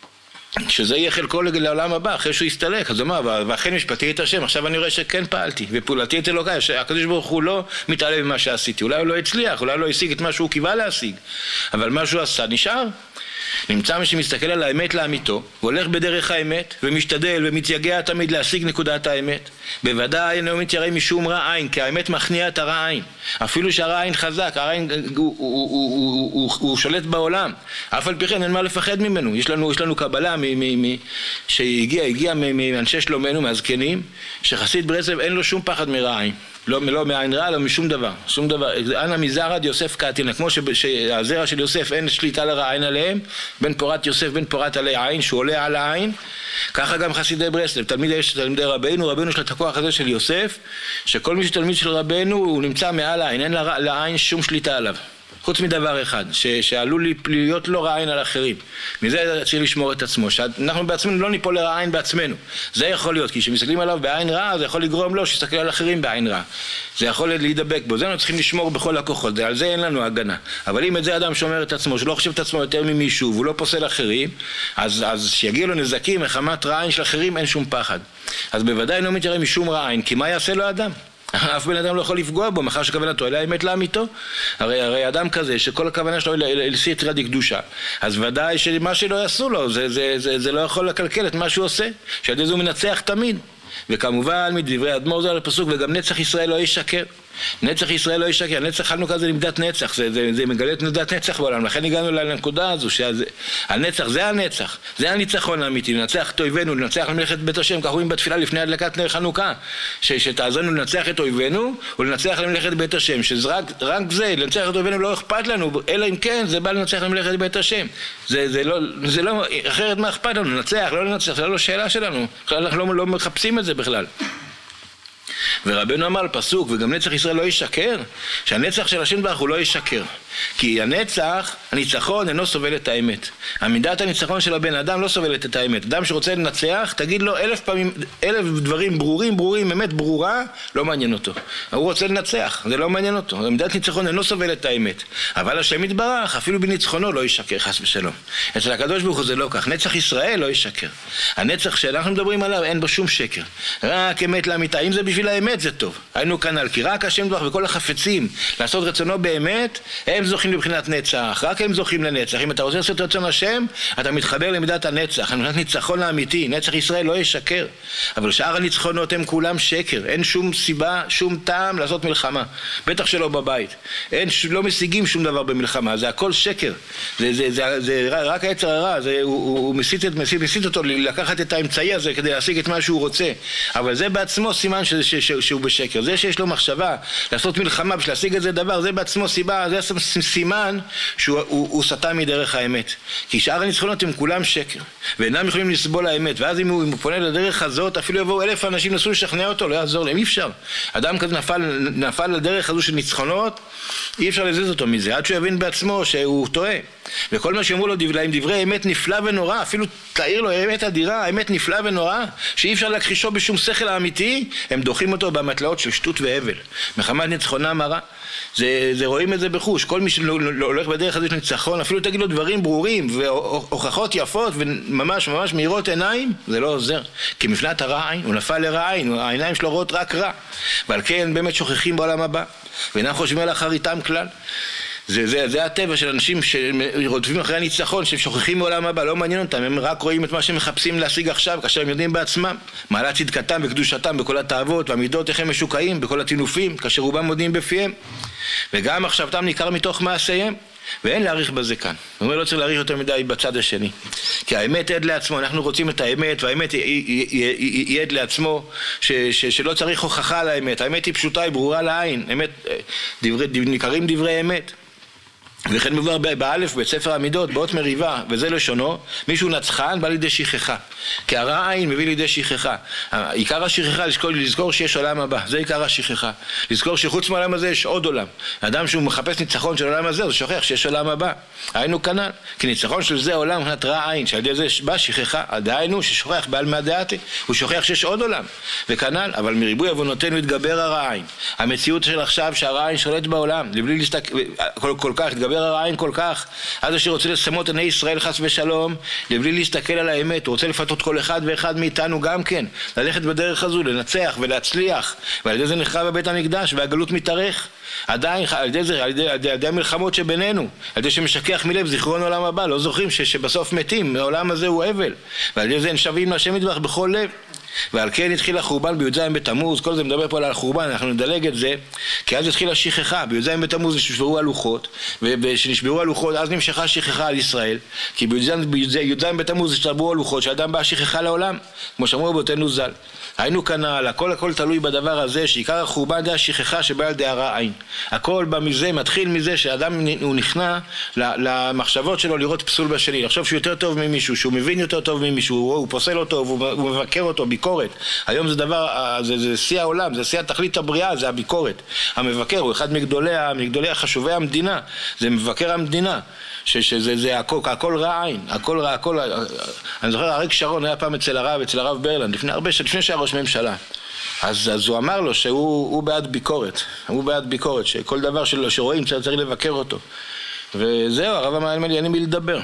שזה יהיה חלקו לעולם הבא, אחרי שהוא יסתלק. אז הוא אמר, ואכן משפטי את השם, עכשיו אני רואה שכן פעלתי, ופעולתי את אלוקיי, שהקדוש ברוך הוא לא מתעלם ממה שעשיתי, אולי הוא לא הצליח, אולי לא השיג את מה שהוא קיווה להשיג, אבל מה שהוא עשה נשאר. נמצא מי שמסתכל על האמת לאמיתו, והולך בדרך האמת, ומשתדל ומתייגע תמיד להשיג נקודת האמת. בוודאי אינו מתיירא משום רע עין, כי האמת מכניעה את הרע עין. אפילו שהרע עין חזק, הרע עין הוא שולט בעולם. אף על פי כן אין מה לפחד ממנו. יש לנו קבלה שהגיע מאנשי שלומנו, מהזקנים, שחסיד ברסלב אין לו שום פחד מרע עין. לא מעין רע, לא משום דבר, שום דבר. אנא מזרע יוסף קטינא, כמו שהזרע של יוסף אין שליטה לרע עין עליהם, בן פורת יוסף בן פורת עלי עין, שהוא עולה על העין, ככה גם חסידי ברסלב, תלמידי רבנו יש לה את הכוח הזה של יוסף, שכל מי שתלמיד של רבנו הוא נמצא מעל העין, אין לעין שום שליטה עליו. חוץ מדבר אחד, שעלול להיות לא רע עין על אחרים. מזה צריך לשמור את עצמו, שאנחנו בעצמנו לא ניפול לרע עין בעצמנו. זה יכול להיות, כי כשמסתכלים עליו בעין רע, זה יכול לגרום לו שיסתכל על אחרים בעין רע. זה יכול להידבק בו, זה אנחנו צריכים לשמור בכל הכוחות, על זה אין לנו הגנה. אבל אם את זה אדם שומר את עצמו, שלא חושב את עצמו יותר ממישהו, והוא לא פוסל אחרים, אז שיגיע לו נזקים מחמת רע עין של אחרים, אין שום פחד. אז בוודאי לא מתיירא משום רע עין, כי מה יעשה לו אדם? אף בן אדם לא יכול לפגוע בו, מאחר שכוונתו אליה האמת לאמיתו. הרי אדם כזה שכל הכוונה שלו לסתרא דקדושה, אז ודאי שמה שלא יעשו לו, זה לא יכול לקלקל את מה שהוא עושה, שעל ידי זה הוא מנצח תמיד. וכמובן מדברי האדמו"ר ז"ל לפסוק, וגם נצח ישראל לא ישקר. נצח ישראל לא ישקר, נצח חנוכה זה נמדת נצח, זה מגלה את נמדת נצח בעולם. לכן הגענו לנקודה הזו שהנצח זה הנצח, זה הניצחון האמיתי, לנצח את אויבינו, לנצח למלאכת בית השם, כך אומרים בתפילה לפני הדלקת נר חנוכה, שתעזרנו לנצח את אויבינו ולנצח למלאכת בית השם, שרק זה, לנצח את אויבינו לא אכפת לנו, אלא אם כן זה בא לנצח למלאכת בית השם. זה לא, אחרת מה אכפת לנו, לנצח, לא לנצח, זה לא שאלה שלנו, אנחנו לא מחפשים את זה בכלל. ורבנו אמר על פסוק, וגם נצח ישראל לא ישקר, שהנצח של השם ברך הוא לא ישקר. כי הנצח, הניצחון אינו סובל את האמת. עמידת הניצחון של הבן אדם לא סובלת את האמת. אדם שרוצה לנצח, תגיד לו 1000 פעמים, 1000 דברים ברורים, אמת ברורה, לא מעניין אותו. הוא רוצה לנצח, זה לא מעניין אותו. עמידת ניצחון אינו סובל את האמת. אבל השם יתברך, אפילו בניצחונו לא ישקר, חס ושלום. אצל הקדוש ברוך הוא זה לא כך. נצח ישראל לא ישקר. הנצח שאנחנו מדברים עליו אין בו שום שקר. רק אמת לאמיתה. אם זה בשביל האמת זה טוב. היינו כנ"ל, כי רק השם יתברך וכל החפצים לעשות רצונו באמת, הם זוכים לבחינת נצח. רק הם זוכים לנצח. אם אתה רוצה לעשות רצון השם, אתה מתחבר למידת הנצח. למידת ניצחון האמיתי. נצח ישראל לא ישקר. אבל שאר הניצחונות הם כולם שקר. אין שום סיבה, שום טעם לעשות מלחמה. בטח שלא בבית. לא משיגים שום דבר במלחמה. זה הכל שקר. זה רק היצר הרע. הוא מסית אותו לקחת את האמצעי הזה כדי להשיג את מה שהוא רוצה. אבל זה בעצמו סימן שהוא בשקר. זה שיש לו מחשבה לעשות מלחמה בשביל להשיג את זה דבר, זה בעצמו סיבה, זה סימן שהוא סטה מדרך האמת. כי שאר הניצחונות הם כולם שקר. ואינם יכולים לסבול האמת. ואז אם הוא פונה לדרך הזאת, אפילו יבואו 1000 אנשים נסו לשכנע אותו, לא יעזור להם, אי אפשר. אדם כזה נפל לדרך הזו של ניצחונות, אי אפשר לזיז אותו מזה, עד שהוא יבין בעצמו שהוא טועה. וכל מה שאמרו לו להם דברי אמת נפלא ונורא, אפילו תאיר לו אמת אדירה, אמת נפלא ונורא, שאי אפשר להכחישו בשום שכל האמיתי, הם דוחים אותו במטלאות של שטות והבל. מחמת ניצחונם הרע. זה רואים את זה בחוש. כל מי שהולך בדרך הזאת של ניצחון, אפילו תגיד לו דברים ברורים והוכחות יפות וממש ממש מהירות עיניים, זה לא עוזר. כי מפנת הרע עין, הוא נפל לרע עין, העיניים שלו רואות רק רע. ועל כן באמת שוכחים בעולם הבא, ואינם חושבים על אחריתם כלל. זה הטבע של אנשים שרודפים אחרי הניצחון, ששוכחים מעולם הבא, לא מעניין אותם, הם רק רואים את מה שהם מחפשים להשיג עכשיו, כאשר הם יודעים בעצמם, מעלת צדקתם וקדושתם בכל התאוות והמידות, איך הם משוקעים בכל הטינופים, כאשר רובם מודים בפיהם, וגם מחשבתם ניכר מתוך מעשיהם, ואין להעריך בזה כאן. הוא אומר, לא צריך להעריך יותר מדי בצד השני, כי האמת עד לעצמו, אנחנו רוצים את האמת, והאמת היא עד לעצמו, שלא צריך הוכחה על האמת, האמת היא פשוטה, היא ברורה לעין, אמת, ניכרים דברי אמת. וכן מבואר באלף בספר המידות, באות מריבה, וזה לשונו, מישהו נצחן בא לידי שכחה, כי הרע עין מביא לידי שכחה. עיקר השכחה לזכור שיש עולם הבא, זה עיקר השכחה, לזכור שחוץ מהעולם הזה יש עוד עולם. אדם שהוא מחפש ניצחון של העולם הזה, הוא שוכח שיש עולם הבא. היינו כנ"ל, כי ניצחון של זה עולם הוא רע עין, שעל ידי זה בא שכחה, דהיינו ששוכח בעל מהדעתי, הוא שוכח שיש עוד עולם, וכנ"ל, אבל מריבוי עוונותינו יתגבר הרע עין. המציאות של עכשיו שהרע עין שולט בעולם, לבלי כל כך יתגבר הרע עין כל כך, עד אשר רוצה לסמות עיני ישראל חס ושלום, לבלי להסתכל על האמת, הוא רוצה לפתות כל אחד ואחד מאיתנו גם כן, ללכת בדרך הזו, לנצח ולהצליח, ועל ידי זה נחרב בבית המקדש והגלות מתארך. עדיין, על ידי המלחמות שבינינו, על ידי שמשכח מלב זיכרון עולם הבא, לא זוכרים שבסוף מתים, העולם הזה הוא אבל, ועל ידי זה נשבים להשם יתברך בכל לב. ועל כן התחיל החורבן בי"ז בתמוז, כל זה מדבר פה על החורבן, אנחנו נדלג את זה, כי אז התחילה שכחה, בי"ז בתמוז נשברו הלוחות, ושנשברו הלוחות אז נמשכה שכחה על ישראל, כי בי"ז בתמוז נשברו הלוחות, שאדם בא שכחה לעולם, כמו שאמרו רבותינו ז"ל. היינו כנ"ל, הכל תלוי בדבר הזה, שעיקר החורבן זה השכחה שבא על ידי הרע עין. הכל בא מזה, מתחיל מזה שאדם הוא נכנע למחשבות שלו לראות פסול בשני, לחשוב שהוא יותר טוב ממישהו, שהוא מבין יותר טוב ממישהו, הוא פוסל אותו, הוא מבקר אותו, ביקורת. היום זה דבר, זה שיא העולם, זה שיא התכלית הבריאה, זה הביקורת. המבקר הוא אחד מגדולי חשובי המדינה, זה מבקר המדינה. שזה הכל רע עין, הכל רע, הכל... אני זוכר, אריק שרון היה פעם אצל הרב ברלנד, לפני שהיה ראש ממשלה. אז הוא אמר לו שהוא בעד ביקורת, שכל דבר שרואים צריך לבקר אותו. וזהו, הרב אמר לי, אין לי מי לדבר.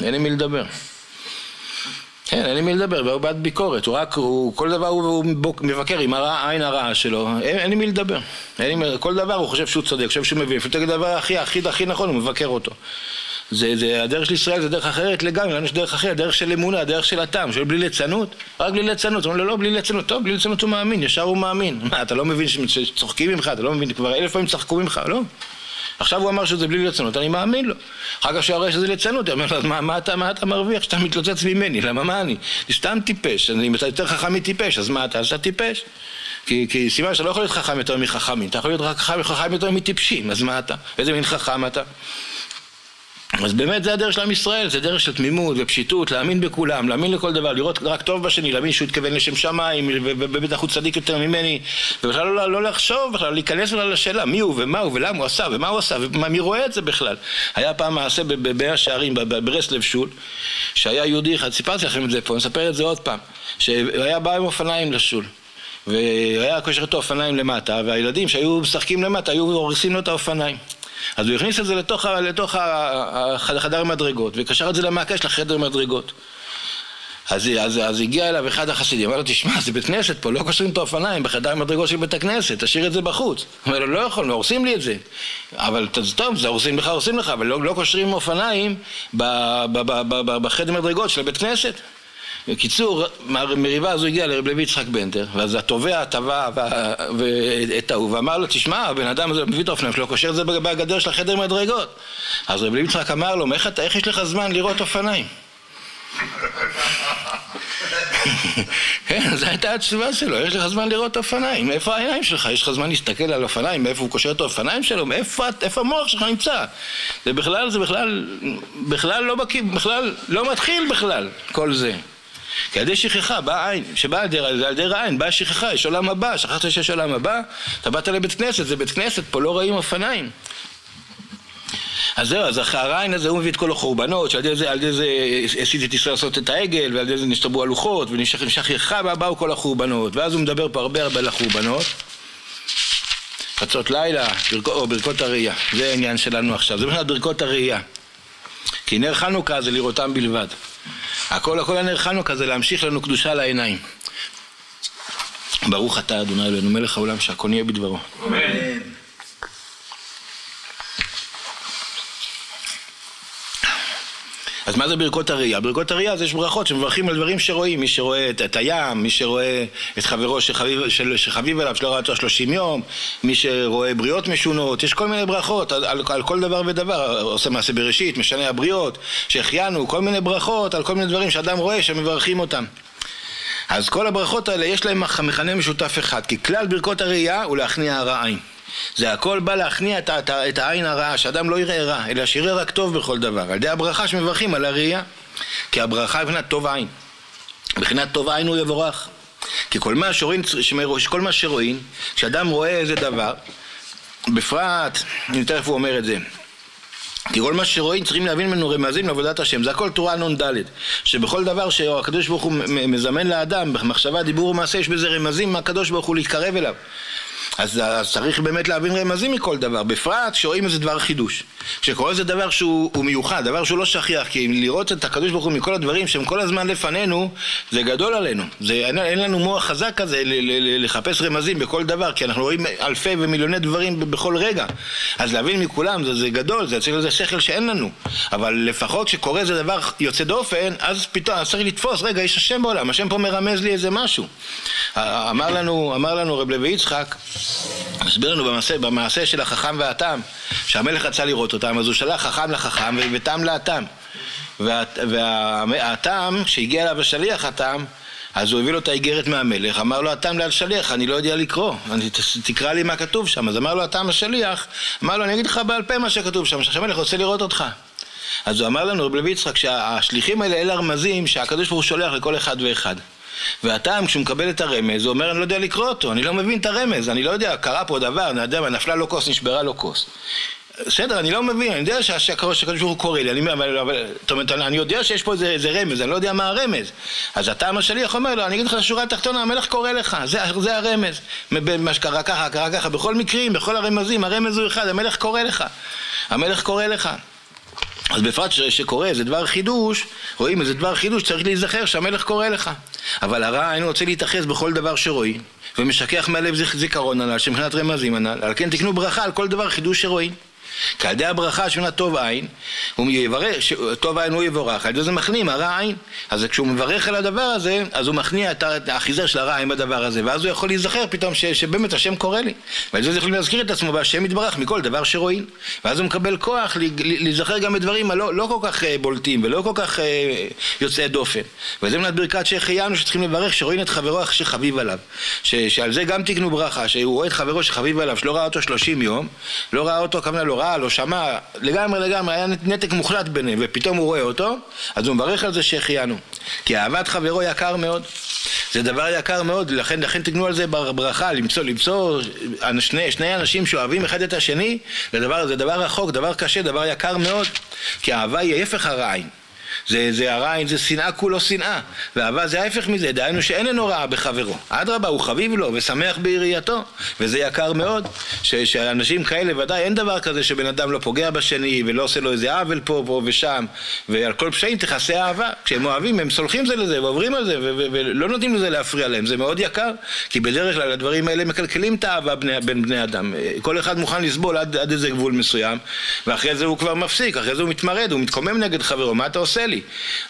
כן, אין לי מי לדבר, והוא בעד ביקורת, כל דבר הוא מבקר עם העין הרעה שלו, אין לי מי לדבר. כל דבר הוא חושב שהוא צודק, חושב שהוא מבין, אפילו הדבר הכי נכון, הוא מבקר אותו. הדרך של ישראל זה דרך אחרת לגמרי, לנו יש דרך אחרת, דרך של אמונה, דרך של הטעם, של בלי ליצנות, רק בלי ליצנות, הוא אומר לא, בלי ליצנות, טוב, בלי ליצנות הוא מאמין, ישר הוא מאמין. מה, אתה לא מבין שצוחקים ממך, אתה לא מבין, כבר 1000 פעמים צחקו ממך, לא? עכשיו הוא אמר שזה בלי ליצנות, אני מאמין לו. אחר כך שהראה שזה ליצנות, הוא אומר לו, מה אתה מרוויח שאתה מתלוצץ ממני? למה מה אני? סתם טיפש, אם אתה יותר חכם מטיפש, אז מה אתה? אז אתה טיפש. כי סימן שאתה לא יכול להיות חכם יותר מחכמים, אתה יכול להיות רק חכם יותר מטיפשים, אז מה אתה? איזה מין חכם אתה? אז באמת זה הדרך של עם ישראל, זה דרך של תמימות ופשיטות, להאמין בכולם, להאמין לכל דבר, לראות רק טוב בשני, להאמין שהוא התכוון לשם שמיים, ובטח הוא צדיק יותר ממני, ובכלל לא לחשוב, בכלל להיכנס לשאלה מי הוא ומה הוא ולמה הוא עשה ומה הוא עשה ומי רואה את זה בכלל. היה פעם מעשה במאה שערים ברסלב שול, שהיה יהודי אחד, סיפרתי לכם את זה פה, אני אספר את זה עוד פעם, שהיה בא עם אופניים לשול, והיה קושר את האופניים למטה, והילדים שהיו משחקים למטה היו הורסים לו את האופניים. אז הוא הכניס את זה לתוך החדר מדרגות, וקשר את זה למעקה של החדר מדרגות. אז הגיע אליו אחד החסידים, אמר לו, תשמע, זה בית כנסת פה, לא קושרים את האופניים בחדר מדרגות של בית הכנסת, תשאיר את זה בחוץ. הוא אומר לו, לא יכול, לא הורסים לי את זה. אבל טוב, זה הורסים לך, אבל לא קושרים אופניים בחדר מדרגות של בית כנסת. בקיצור, מריבה הזו הגיע לרב לוי יצחק בנטר, ואז התובע טבע את ההוא, ואמר לו, תשמע, הבן אדם הזה מביא את האופניים שלו, קושר את זה בגדר של החדר מדרגות. אז רב לוי יצחק אמר לו, איך יש לך זמן לראות אופניים? כן, זו הייתה התשובה שלו, יש לך זמן לראות אופניים, מאיפה העיניים שלך? יש לך זמן להסתכל על אופניים, מאיפה הוא קושר את האופניים שלו, איפה המוח שלך נמצא? זה בכלל לא מתחיל בכלל, כל זה. כי על ידי שכחה באה עין, שבאה על ידי העין, באה שכחה, יש עולם הבא, שכחת שיש עולם הבא, אתה באת לבית כנסת, זה בית כנסת, פה לא רואים אופניים. אז זהו, אז אחרי העין הזה הוא מביא את כל החורבנות, שעל ידי זה עשיתי את ישראל לעשות את העגל, ועל ידי זה נשתברו הלוחות, ונשכחה באו כל החורבנות, ואז הוא מדבר פה הרבה על החורבנות. חצות לילה, או ברכות הראייה, זה העניין שלנו עכשיו, זה בכלל ברכות הראייה. כי נר חנוכה זה לראותם בלבד. הכל הנר חנוכה זה להמשיך לנו קדושה לעיניים. ברוך אתה אדוני אלוהינו מלך העולם שהכל נהיה בדברו. אמן. אז מה זה ברכות הראייה? ברכות הראייה זה יש ברכות שמברכים על דברים שרואים, מי שרואה את הים, מי שרואה את חברו שחביב עליו שלא ראה אותו 30 יום, מי שרואה בריאות משונות, יש כל מיני ברכות על כל דבר ודבר, עושה מעשה בראשית, משנה הבריאות, שהחיינו, כל מיני ברכות על כל מיני דברים שאדם רואה שמברכים אותם. אז כל הברכות האלה יש להם מכנה משותף אחד, כי כלל ברכות הראייה הוא להכניע הרע עין. זה הכל בא להכניע את העין הרעה, שאדם לא יראה רע, אלא שיראה רק טוב בכל דבר. על ידי הברכה שמברכים על הראייה, כי הברכה היא בחינת טוב עין. בחינת טוב עין הוא יבורך. כי כל מה שרואים, כשאדם רואה איזה דבר, בפרט, אני תכף הוא אומר את זה, כי כל מה שרואים צריכים להבין ממנו רמזים לעבודת השם, זה הכל תורה נ"ד, שבכל דבר שהקדוש ברוך הוא מזמן לאדם, במחשבה, דיבור ומעשה, יש בזה רמזים מהקדוש ברוך הוא להתקרב אליו. אז צריך באמת להבין רמזים מכל דבר, בפרט שרואים איזה דבר חידוש. כשקורה איזה דבר שהוא מיוחד, דבר שהוא לא שכיח, כי לראות את הקדוש ברוך הוא מכל הדברים שהם כל הזמן לפנינו, זה גדול עלינו. אין לנו מוח חזק כזה לחפש רמזים בכל דבר, כי אנחנו רואים אלפי ומיליוני דברים בכל רגע. אז להבין מכולם זה גדול, זה יוצא לזה שכל שאין לנו. אבל לפחות כשקורה איזה דבר יוצא דופן, אז פתאום צריך לתפוס, רגע, יש השם בעולם, השם פה מרמז לי איזה משהו. אמר לנו רב לוי יצחק, הסביר לנו במעשה של החכם והתם, שהמלך רצה לראות אותם, אז הוא שלח חכם לחכם ותם להתם. והתם, כשהגיע אליו השליח התם, אז הוא הביא לו את האיגרת מהמלך, אמר לו התם לשליח, אני לא יודע לקרוא, תקרא לי מה כתוב שם. אז אמר לו התם השליח, אמר לו אני אגיד לך בעל פה מה שכתוב שם, שהמלך רוצה לראות אותך. אז הוא אמר לנו רב לוי יצחק שהשליחים האלה אלה הרמזים שהקדוש ברוך הוא שולח לכל אחד ואחד. והטעם כשהוא מקבל את הרמז, הוא אומר אני לא יודע לקרוא אותו, אני לא מבין את הרמז, אני לא יודע, קרה פה דבר, אני יודע, נפלה לו כוס, נשברה לו כוס. בסדר, אני לא מבין, אני יודע שהקדוש ברוך הוא קורא לי, אני יודע שיש פה איזה רמז, אני לא יודע מה הרמז. אז הטעם השליח אומר לו, אני אגיד לך לשורה התחתונה, המלך קורא לך, זה הרמז. מה שקרה ככה, בכל מקרים, בכל הרמזים, הרמז הוא אחד, המלך קורא לך. המלך קורא לך. אז בפרט שקורה איזה דבר חידוש, רואים איזה דבר חידוש, צריך להיזכר שהמלך קורא לך. אבל הרע אינו רוצה להתאחז בכל דבר שרואים, ומשכח מהלב זיכרון הנ"ל, שמבחינת רמזים הנ"ל, על כן תקנו ברכה על כל דבר חידוש שרואים. כי על ידי הברכה שמבחינת טוב עין, טוב עין הוא יבורך, על ידי זה מכניעים הרע עין. אז כשהוא מברך על הדבר הזה, אז הוא מכניע את האחיזה של הרע עין בדבר הזה, ואז הוא יכול להיזכר פתאום שבאמת השם קורא לי. ועל זה יכולים להזכיר את עצמו בהשם יתברך מכל דבר שרואים. ואז הוא מקבל כוח להיזכר גם בדברים הלא כל כך בולטים ולא כל כך יוצאי דופן. וזה מנת ברכת שהחיינו שצריכים לברך שרואים את חברו שחביב עליו. שעל זה גם תקנו ברכה, שהוא רואה את חברו שחביב עליו, שלא ראה אותו 30 יום, לא ראה אותו, כמובן לא ראה, לא שמע, לגמרי, היה נתק מוחלט ביניהם, ופתאום הוא רואה אותו, אז הוא מברך על זה שהחיינו. כי אהבת חברו יקר מאוד. זה דבר יקר מאוד, לכן תגנו על זה ברכה, למצוא שני אנשים שאוהבים אחד את השני, זה דבר רחוק, דבר קשה, דבר יקר מאוד, כי האהבה היא ההפך הרעין. זה הרעין, זה שנאה כולו שנאה, ואהבה זה ההפך מזה, דהיינו שאין לנו רעה בחברו, אדרבה, הוא חביב לו ושמח בראייתו, וזה יקר מאוד, שאנשים כאלה ודאי אין דבר כזה שבן אדם לא פוגע בשני ולא עושה לו איזה עוול פה ושם, ועל כל פשעים תכסה אהבה. כשהם אוהבים הם סולחים זה לזה ועוברים על זה ולא נותנים לזה להפריע להם, זה מאוד יקר, כי בדרך כלל הדברים האלה מקלקלים את האהבה בין בני אדם. כל אחד מוכן לסבול עד איזה גבול מסוים, ואחרי זה הוא כבר מפסיק, אחרי זה הוא מתמרד, הוא מתקומם נגד חברו, מה אתה עושה לי?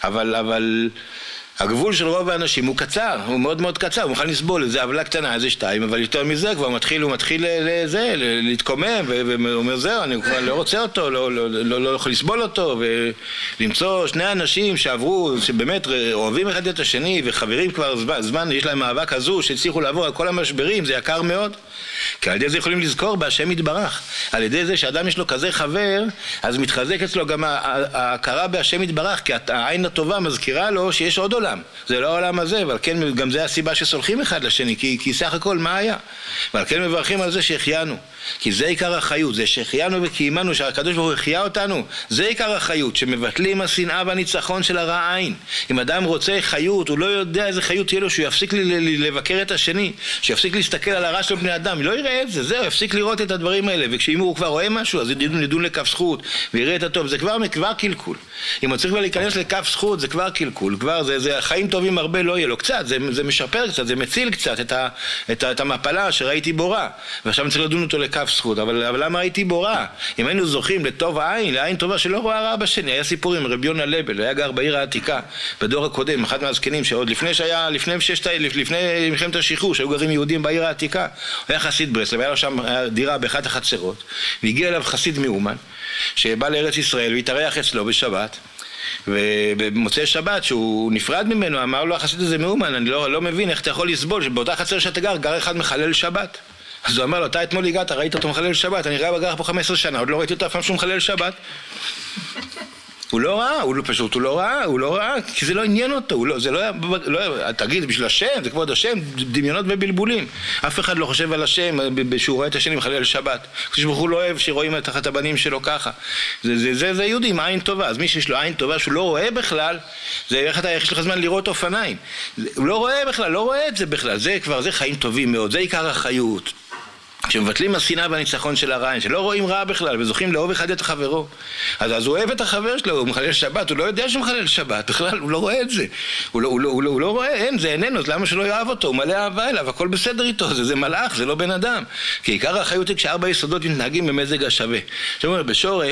אבל הגבול של רוב האנשים הוא קצר, הוא מאוד מאוד קצר, הוא מוכן לסבול איזה עוולה קטנה, איזה שתיים, אבל יותר מזה כבר הוא מתחיל להתקומם, ואומר זהו, אני כבר לא רוצה אותו, לא יכול לסבול אותו, ולמצוא שני אנשים שעברו, שבאמת אוהבים אחד את השני, וחברים כבר זמן, יש להם אהבה כזו, שהצליחו לעבור על כל המשברים, זה יקר מאוד, כי על ידי זה יכולים לזכור בהשם יתברך, על ידי זה שאדם יש לו כזה חבר, אז מתחזק אצלו גם ההכרה בהשם יתברך, כי העין הטובה מזכירה לו שיש עוד עולם, זה לא העולם הזה, אבל כן גם זה הסיבה שסולחים אחד לשני, כי סך הכל מה היה? אבל כן מברכים על זה שהחיינו, כי זה עיקר החיות, זה שהחיינו וקיימנו, שהקדוש ברוך הוא החיה אותנו, זה עיקר החיות, שמבטלים השנאה והניצחון של הרע עין. אם אדם רוצה חיות, הוא לא יודע איזה חיות תהיה לו, שהוא יפסיק לבקר את השני, שיפסיק להסתכל על הרע של בני אדם, לא יראה את זה, זהו, יפסיק לראות את הדברים האלה, וכשאם הוא כבר רואה משהו, אז ידון לכף זכות, ויראה את הטוב, זה כבר קלקול. אם הוא צריך להיכנס לכף זכות, זה כבר קלקול, כבר זה חיים טובים הרבה לא יהיה לו, קצת, זה משפר קצת, זה מציל קצת את המפלה שראיתי בו רע, ועכשיו צריך לדון אותו לכף זכות, אבל למה ראיתי בו רע? אם היינו זוכים לטוב העין, לעין טובה שלא רואה רע בשני, היה סיפור עם רבי יונה לייבל, היה גר בעיר העתיקה, בדור הקודם, אחד מהזקנים שעוד לפני מלחמת השחרור, שהיו גרים יהודים בעיר העתיקה, הוא היה חסיד ברסלב, היה לו שם דירה באחת החצרות, והגיע אליו חסיד מאומן, שבא לארץ ישראל והתארח אצלו בשבת, ובמוצאי שבת שהוא נפרד ממנו, אמר לו החסיד הזה מאומן, אני לא מבין איך אתה יכול לסבול שבאותה חצר שאתה גר אחד מחלל שבת. אז הוא אמר לו, אתה אתמול הגעת, ראית אותו מחלל שבת, אני גר פה 15 שנה, עוד לא ראיתי אותו אף פעם שהוא מחלל שבת. הוא לא ראה, הוא לא ראה, כי זה לא עניין אותו, זה לא היה, תגיד, בשביל השם, זה כבוד השם, דמיונות ובלבולים. אף אחד לא חושב על השם, שהוא רואה את השני מחלל שבת. כשהוא לא אוהב שרואים את הבנים שלו ככה. זה יהודי עם עין טובה, אז מי שיש לו עין טובה שהוא לא רואה בכלל, זה איך יש לך זמן לראות אופניים. הוא לא רואה בכלל, לא רואה את זה בכלל, זה חיים טובים מאוד, זה עיקר החיות. כשמבטלים השנאה והניצחון של הרעין, שלא רואים רע בכלל וזוכים לאהוב אחד את חברו, אז הוא אוהב את החבר שלו, הוא מחלל שבת, הוא לא יודע שהוא מחלל שבת, בכלל הוא לא רואה את זה, הוא לא רואה, זה איננו, אז למה שלא יאהב אותו? הוא מלא אהבה אליו, הכל בסדר איתו, זה מלאך, זה לא בן אדם, כי עיקר החיות היא כשארבע יסודות מתנהגים במזג השווה. זאת אומרת,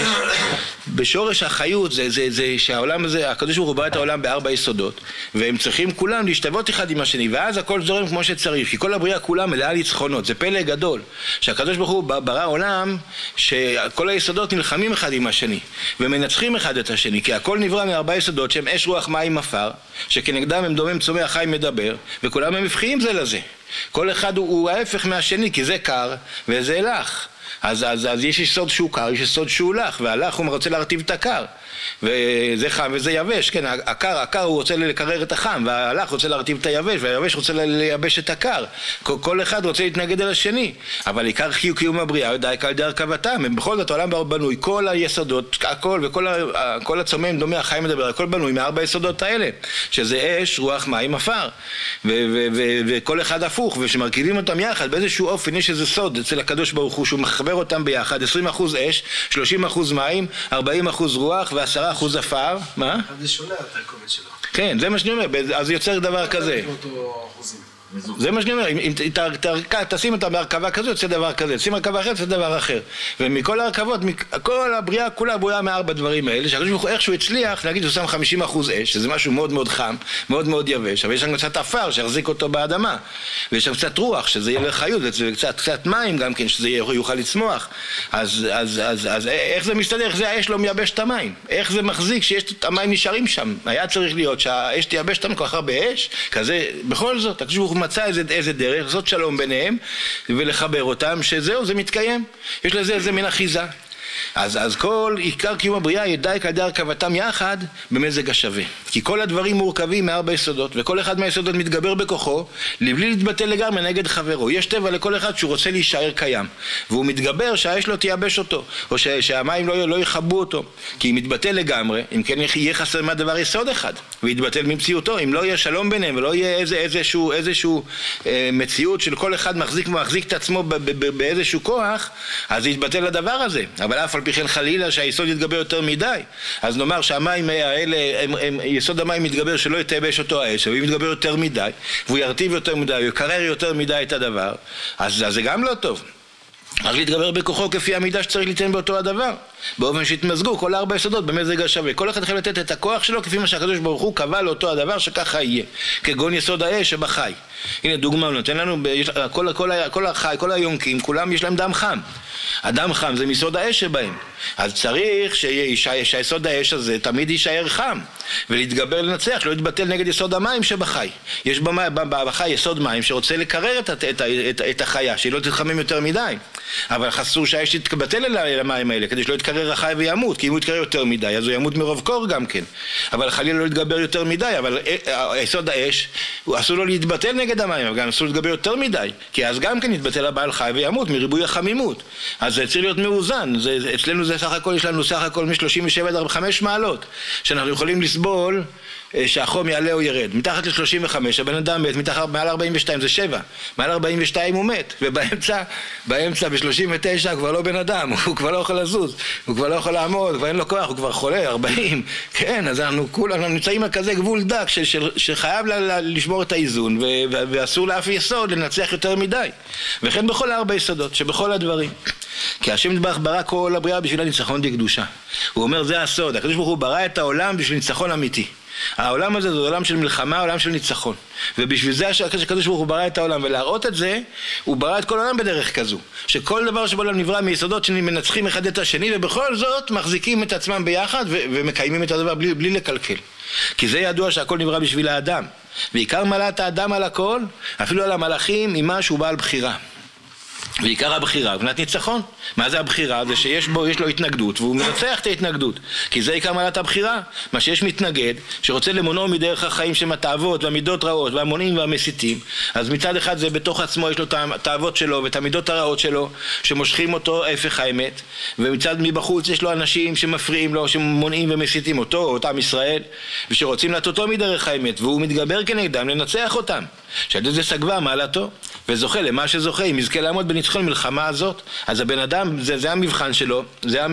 בשורש החיות זה שהעולם הזה, הקדוש ברוך הוא ברא את העולם בארבע יסודות, והם צריכים כולם להשתוות אחד עם השני, ואז הכל זורם כמו שצריך, כי כל הבריאה כולה מלאה ניצחונות, זה פלא גדול. שהקדוש ברוך הוא ברא עולם שכל היסודות נלחמים אחד עם השני ומנצחים אחד את השני, כי הכל נברא מארבע יסודות שהם אש רוח מים עפר, שכנגדם הם דומם צומח חי מדבר, וכולם הם הפכים זה לזה, כל אחד הוא ההפך מהשני, כי זה קר וזה לח. אז יש יסוד שהוא קר, יש יסוד שהוא לח, והלח הוא רוצה להרטיב את הקר, וזה חם וזה יבש, כן, הקר הוא רוצה לקרר את החם, והלח רוצה להרטיב את היבש, והיבש רוצה לייבש את הקר, כל אחד רוצה להתנגד על השני, אבל עיקר קיום הבריאה, די קל די הרכבתם, בכל זאת העולם בנוי, כל היסודות, הכל וכל הצומם דומה, החי מדבר, הכל בנוי מארבע היסודות האלה, שזה אש, רוח, מים, עפר, וכל אחד הפוך, ושמרכיבים אותם יחד, באיזשהו אופן יש איזה סוד אצל הקדוש ברוך הוא, שהוא מחבר אותם ביחד, 20% אש, 30% מים, 40% רוח ו10% עפר. מה? זה שונה התרכובת שלו. כן, זה מה שאני אומר, אז יוצר דבר כזה. זה מה שאני אומר, אם תשים אותה בהרכבה כזו, יוצא דבר כזה, תשים הרכבה אחרת, יוצא דבר אחר. ומכל ההרכבות, כל הבריאה כולה בריאה מארבע דברים האלה, שאיכשהו הצליח, נגיד הוא שם 50% אש, שזה משהו מאוד מאוד חם, מאוד מאוד יבש, אבל יש שם קצת עפר שיחזיק אותו באדמה, ויש שם קצת רוח, שזה יהיה לחיות, וקצת מים גם כן, שזה יוכל לצמוח. אז איך זה מסתדר? איך זה האש לא מייבש את המים? איך זה מחזיק שיש את המים נשארים שם? היה צריך להיות שהאש תייבש אותם כל כך הרבה אש, כזה, בכל זאת, הוא מצא איזה דרך, לעשות שלום ביניהם ולחבר אותם, שזהו, זה מתקיים. יש לזה איזה מין אחיזה. אז כל עיקר קיום הבריאה ידע כדי הרכבתם יחד במזג השווה. כי כל הדברים מורכבים מארבע יסודות, וכל אחד מהיסודות מתגבר בכוחו, לבלי להתבטל לגמרי נגד חברו. יש טבע לכל אחד שהוא רוצה להישאר קיים, והוא מתגבר שהאש לא תייבש אותו, או שהמים לא יכבו אותו, כי אם מתבטל לגמרי, אם כן יהיה חסר מהדבר יסוד אחד, ויתבטל ממציאותו. אם לא יהיה שלום ביניהם, ולא יהיה איזשהו מציאות של כל אחד מחזיק את עצמו באיזשהו כוח, אז יתבטל לדבר הזה. אבל אף על פי כן חלילה שהיסוד יתגבר יותר מדי, אז נאמר שהמים האלה, יסוד המים מתגבר שלא יתייבש אותו האש, ואם יתגבר יותר מדי, והוא ירטיב יותר מדי, הוא יקרר יותר מדי את הדבר, אז זה גם לא טוב. רק להתגבר בכוחו כפי המידה שצריך ליתן באותו הדבר, באופן שהתמזגו כל ארבע יסודות במזג השווה. כל אחד יכול לתת את הכוח שלו כפי מה שהקדוש ברוך הוא קבע לאותו הדבר שככה יהיה, כגון יסוד האש שבחי. הנה דוגמה, הוא נותן לנו, כל החי, כל היונקים, כולם יש להם דם חם. הדם חם זה מיסוד האש שבהם, אז צריך שהיסוד האש הזה תמיד יישאר חם ולהתגבר לנצח, שלא יתבטל נגד יסוד המים שבחי. יש בחי יסוד מים שרוצה לקרר את החיה, שהיא לא תתחמם יותר מדי, אבל חסור שהאש תתבטל אל המים האלה כדי שלא יתקרר החי וימות, כי אם הוא יתקרר יותר מדי אז הוא ימות מרוב קור גם כן, אבל חלילה לא יתגבר יותר מדי. אבל יסוד האש אסור לו להתבטל נגד המים, אבל גם אסור להתגבר יותר מדי, כי אז גם כן יתבטל הבעל חי וימות מריבוי החמימות. אז זה צריך להיות מאוזן. אצלנו זה סך הכל, יש לנו סך הכל מ-37 עד 45 מעלות שאנחנו יכולים לסבול שהחום יעלה או ירד. מתחת ל-35 הבן אדם מת, מעל 42 זה 7, מעל 42 הוא מת, ובאמצע ב-39 הוא כבר לא בן אדם, הוא כבר לא יכול לזוז, הוא כבר לא יכול לעמוד, כבר אין לו כוח, הוא כבר חולה, 40. כן, אז אנחנו נמצאים על כזה גבול דק שחייב לשמור את האיזון, ואסור לאף יסוד לנצח יותר מדי. וכן בכל ארבע יסודות, שבכל הדברים. כי השם יתברך ברא כל הבריאה בשביל הניצחון בקדושה. הוא אומר זה הסוד, הקדוש ברוך הוא ברא את העולם בשביל ניצחון אמיתי. העולם הזה זה עולם של מלחמה, עולם של ניצחון, ובשביל זה שהקדוש ברוך הוא ברא את העולם, ולהראות את זה הוא ברא את כל העולם בדרך כזו, שכל דבר שבעולם נברא מיסודות שמנצחים אחד את השני, ובכל זאת מחזיקים את עצמם ביחד ומקיימים את הדבר בלי לקלקל. כי זה ידוע שהכל נברא בשביל האדם, ועיקר מעלת האדם על הכל, אפילו על המלאכים, עם מה שהוא בעל בחירה. ועיקר הבחירה, מבחינת ניצחון. מה זה הבחירה? זה שיש לו התנגדות, והוא מנצח את ההתנגדות. כי זה עיקר מעלת הבחירה. מה שיש מתנגד, שרוצה למונעו מדרך החיים שהם התאוות והמידות רעות והמונים והמסיתים, אז מצד אחד זה בתוך עצמו יש לו את התאוות שלו ואת המידות הרעות שלו, שמושכים אותו הפך האמת, ומצד מבחוץ יש לו אנשים שמפריעים לו, שמונעים ומסיתים אותו, או אותם ישראל, ושרוצים להטותו מדרך האמת, והוא מתגבר כנגדם לנצח אותם. שעד זה סגבה מעלתו, וזוכה למה שזוכה, אם יזכה לעמוד בניצחון מלחמה הזאת, אז הבן אדם, זה המבחן שלו,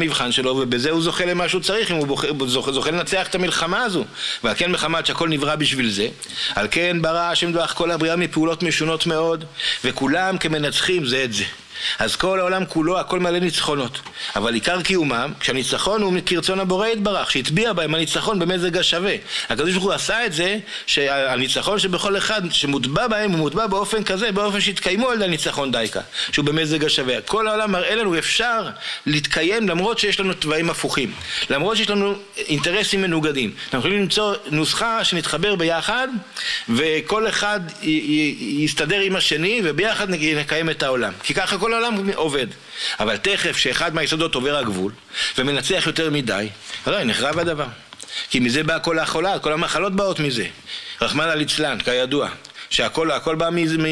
ובזה הוא זוכה למה שהוא צריך, אם הוא זוכה לנצח את המלחמה הזו. ועל כן מחמת שהכל נברא בשביל זה, על כן ברא השם יתברך כל הבריאה מפעולות משונות מאוד, וכולם כמנצחים זה את זה. אז כל העולם כולו, הכל מלא ניצחונות, אבל עיקר קיומם, כשהניצחון הוא כרצון הבורא יתברך, שהטביע בהם הניצחון במזג השווה. הקדוש ברוך הוא עשה את זה, שהניצחון שבכל אחד שמוטבע בהם, הוא מוטבע באופן כזה, באופן שהתקיימו על הניצחון דייקה, שהוא במזג השווה. כל העולם מראה לנו אפשר להתקיים למרות שיש לנו טבעים הפוכים, למרות שיש לנו אינטרסים מנוגדים. אנחנו יכולים למצוא נוסחה שנתחבר ביחד, וכל אחד יסתדר עם השני, וביחד נקיים את העולם. כי ככה כל העולם עובד. אבל תכף שאחד מהיסודות עובר הגבול ומנצח יותר מדי, הרי נחרב הדבר. כי מזה באה כל החולה, כל המחלות באות מזה. רחמנא ליצלן, כידוע, שהכל בא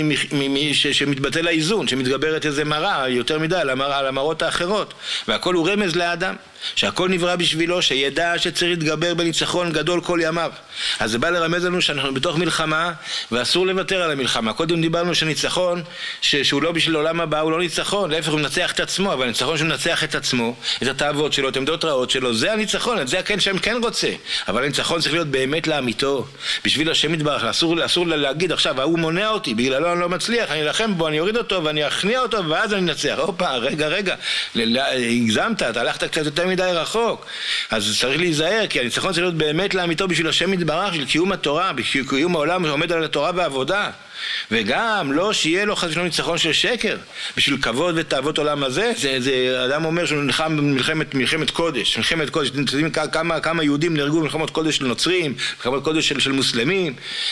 שמתבטל האיזון, שמתגברת איזה מראה יותר מדי על המראות האחרות, והכל הוא רמז לאדם, שהכל נברא בשבילו, שידע שצריך להתגבר בניצחון גדול כל ימיו. אז זה בא לרמז לנו שאנחנו בתוך מלחמה, ואסור לוותר על המלחמה. קודם דיברנו שניצחון, שהוא לא בשביל העולם הבא, הוא לא ניצחון, להפך הוא מנצח את עצמו, אבל הניצחון שהוא מנצח את עצמו, את התאוות שלו, את עמדות רעות שלו, זה הניצחון, את זה כן שם כן רוצה. אבל הניצחון צריך להיות באמת לאמיתו, בשביל השם יתברך. אסור להגיד עכשיו, הוא מונע אותי, בגללו אני לא מצליח, אני אלחם בו, אני אוריד אותו ואני אכניע אותו, ואז אני אנצח. רגע, הגזמת, אתה הלכת קצת יותר מדי רחוק. אז צריך להיזהר, כי הניצחון צריך להיות באמת לאמיתו בשביל השם יתברך, בשביל קיום התורה, בשביל קיום העולם שעומד על התורה והעבודה. וגם לא שיהיה לו חס ושלום ניצחון של שקר, בשביל כבוד ותאוות עולם הזה. זה אדם אומר שהוא נלחם מלחמת קודש, מלחמת קודש. אתם יודעים כמה יהודים נהרגו במלחמות קודש של נוצרים, מלחמות קודש של מוסלמים.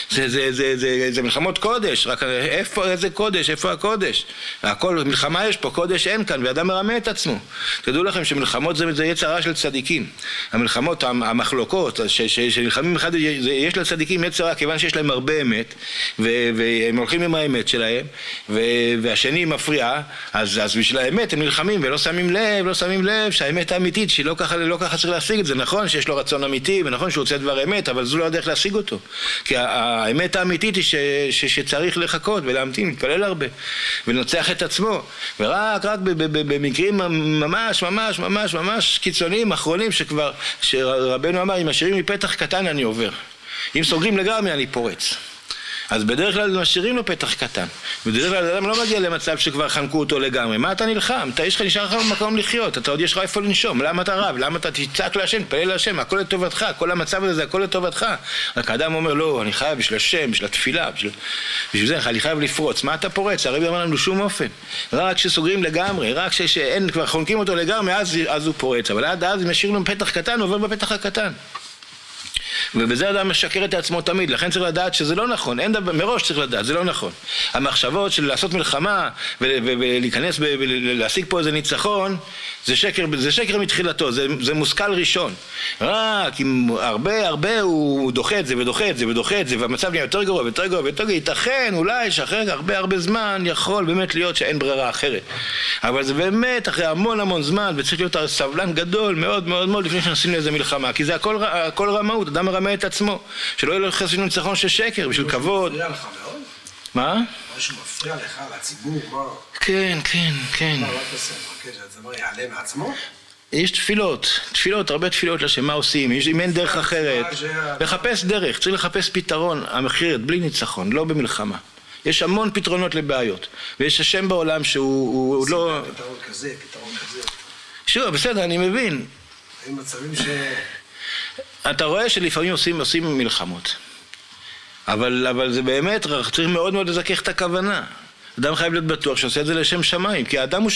זה מלחמות קודש, רק איזה קודש, איפה הקודש? הכל מלחמה יש פה, קודש אין כאן, ואדם מרמה את עצמו. תדעו לכם שמלחמות זה יצר רע של צדיקים. המלחמות, המחלוקות, שנלחמים אחד, יש לצדיקים יצר רע כיוון שיש להם הרבה אמת, והם הולכים עם האמת שלהם, והשני מפריע, אז בשביל האמת הם נלחמים ולא שמים לב שהאמת האמיתית שהיא לא ככה צריך להשיג את זה. נכון שיש לו רצון אמיתי ונכון שהוא רוצה דבר אמת, אבל זו לא הדרך להשיג אותו, כי האמת האמיתית היא שצריך לחכות ולהמתין, להתפלל הרבה ולנצח את עצמו, ורק במקרים ממש קיצוניים אחרונים שרבנו אמר, אם משאירים לי פתח קטן אני עובר, אם סוגרים לגמרי אני פורץ. אז בדרך כלל משאירים לו פתח קטן, בדרך כלל אדם לא מגיע למצב שכבר חנקו אותו לגמרי. מה אתה נלחם? נשאר לך במקום לחיות, אתה עוד יש לך איפה לנשום, למה אתה רב? למה אתה תצעק להשם, תפלל להשם, הכל לטובתך, כל המצב הזה זה הכל לטובתך. רק האדם אומר לא, אני חייב בשביל השם, בשביל התפילה, בשביל זה אני חייב לפרוץ. מה אתה פורץ? הרבי אמר לנו שום אופן, רק שסוגרים לגמרי, רק שאין, כבר חונקים אותו לגמרי, אז הוא פורץ, אבל עד אז אם משאיר לו פתח קטן, עובר בפתח הקטן. ובזה אדם משקר את עצמו תמיד. לכן צריך לדעת שזה לא נכון, אין דבר, מראש צריך לדעת, זה לא נכון. המחשבות של לעשות מלחמה ולהיכנס ולהשיג פה איזה ניצחון, זה שקר מתחילתו, זה מושכל ראשון. רק אם הרבה הוא דוחה את זה ודוחה את זה, והמצב נהיה יותר גרוע ויותר גרוע ויותר גרוע, ייתכן אולי שאחרי הרבה זמן יכול באמת להיות שאין ברירה אחרת. אבל זה באמת אחרי המון זמן, וצריך להיות סבלן גדול מאוד לפני שנשים לאיזה מלחמה, כי זה הכל רמאות, אדם מרמה את עצמו, שלא יהיה לו חסינות ניצחון של שקר, בשביל כבוד. מפריע לך מאוד? מה? משהו מפריע לך, לציבור, מה? כן. מה תעשה? זה אומר יעלה מעצמו? יש תפילות, הרבה תפילות לשם, מה עושים? אם אין דרך אחרת, לחפש דרך, צריך לחפש פתרון, המחיר בלי ניצחון, לא במלחמה. יש המון פתרונות לבעיות, ויש השם בעולם שהוא לא... פתרון כזה. שוב, בסדר, אני מבין. אין מצבים ש... אתה רואה שלפעמים עושים מלחמות, אבל זה באמת, צריך מאוד לזכך את הכוונה. אדם חייב להיות בטוח שעושה את זה לשם שמיים, כי האדם הוא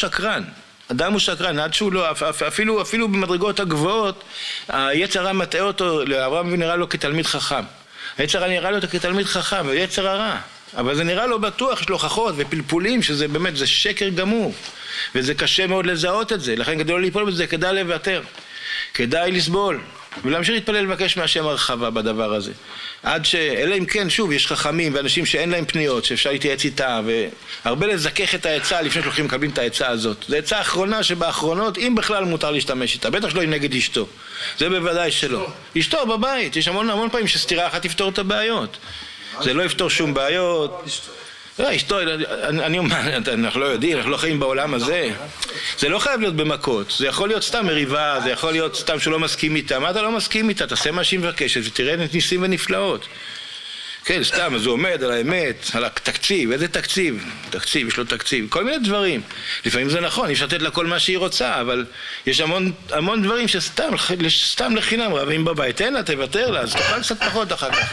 שקרן, עד שהוא לא, אפילו במדרגות הגבוהות, היצר הרע מטעה אותו, לאברהם אבינו נראה לו כתלמיד חכם. היצר הרע נראה לו כתלמיד חכם, ויצר הרע. אבל זה נראה לו בטוח, יש לו הוכחות ופלפולים, שזה באמת, זה שקר גמור. וזה קשה מאוד לזהות את זה, לכן כדי לא ליפול בזה, כדאי לוותר. כדאי לסבול. ולהמשיך להתפלל לבקש מהשם הרחבה בדבר הזה. אלא אם כן, שוב, יש חכמים ואנשים שאין להם פניות, שאפשר להתייעץ איתה, והרבה לזכך את העצה לפני שהולכים מקבלים את העצה הזאת. זו עצה האחרונה שבאחרונות, אם בכלל מותר להשתמש איתה, בטח שלא היא נגד אשתו. זה בוודאי שלא. אשתו בבית, יש המון פעמים שסתירה אחת תפתור את הבעיות. זה לא יפתור שום בעיות. אשתו, אנחנו לא יודעים, אנחנו לא חיים בעולם הזה. זה לא חייב להיות במכות, זה יכול להיות סתם מריבה, זה יכול להיות סתם שלא מסכים איתה. מה אתה לא מסכים איתה? תעשה מה שהיא מבקשת ותראה ניסים ונפלאות. כן, סתם, אז הוא עומד על האמת, על התקציב. איזה תקציב? תקציב, יש לו תקציב, כל מיני דברים. לפעמים זה נכון, אי אפשר לתת לה כל מה שהיא רוצה, אבל יש המון דברים שסתם לחינם רבים בבית. תן לה, תוותר לה, אז תאכל קצת פחות אחר כך.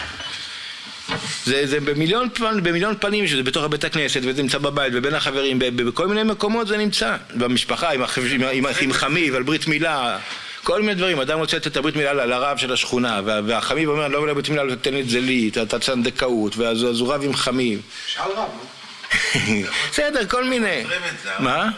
זה במיליון פנים, שזה בתוך הבית הכנסת, וזה נמצא בבית, ובין החברים, בכל מיני מקומות זה נמצא. במשפחה, עם חמיב, על ברית מילה, כל מיני דברים. אדם רוצה לתת את הברית מילה לרב של השכונה, והחמיב אומר, לא ברית מילה, לא תתן לי את זה לי, אתה צנדקאות, ואז הוא רב עם חמיב. שאל רב, לא? בסדר, כל מיני. מה?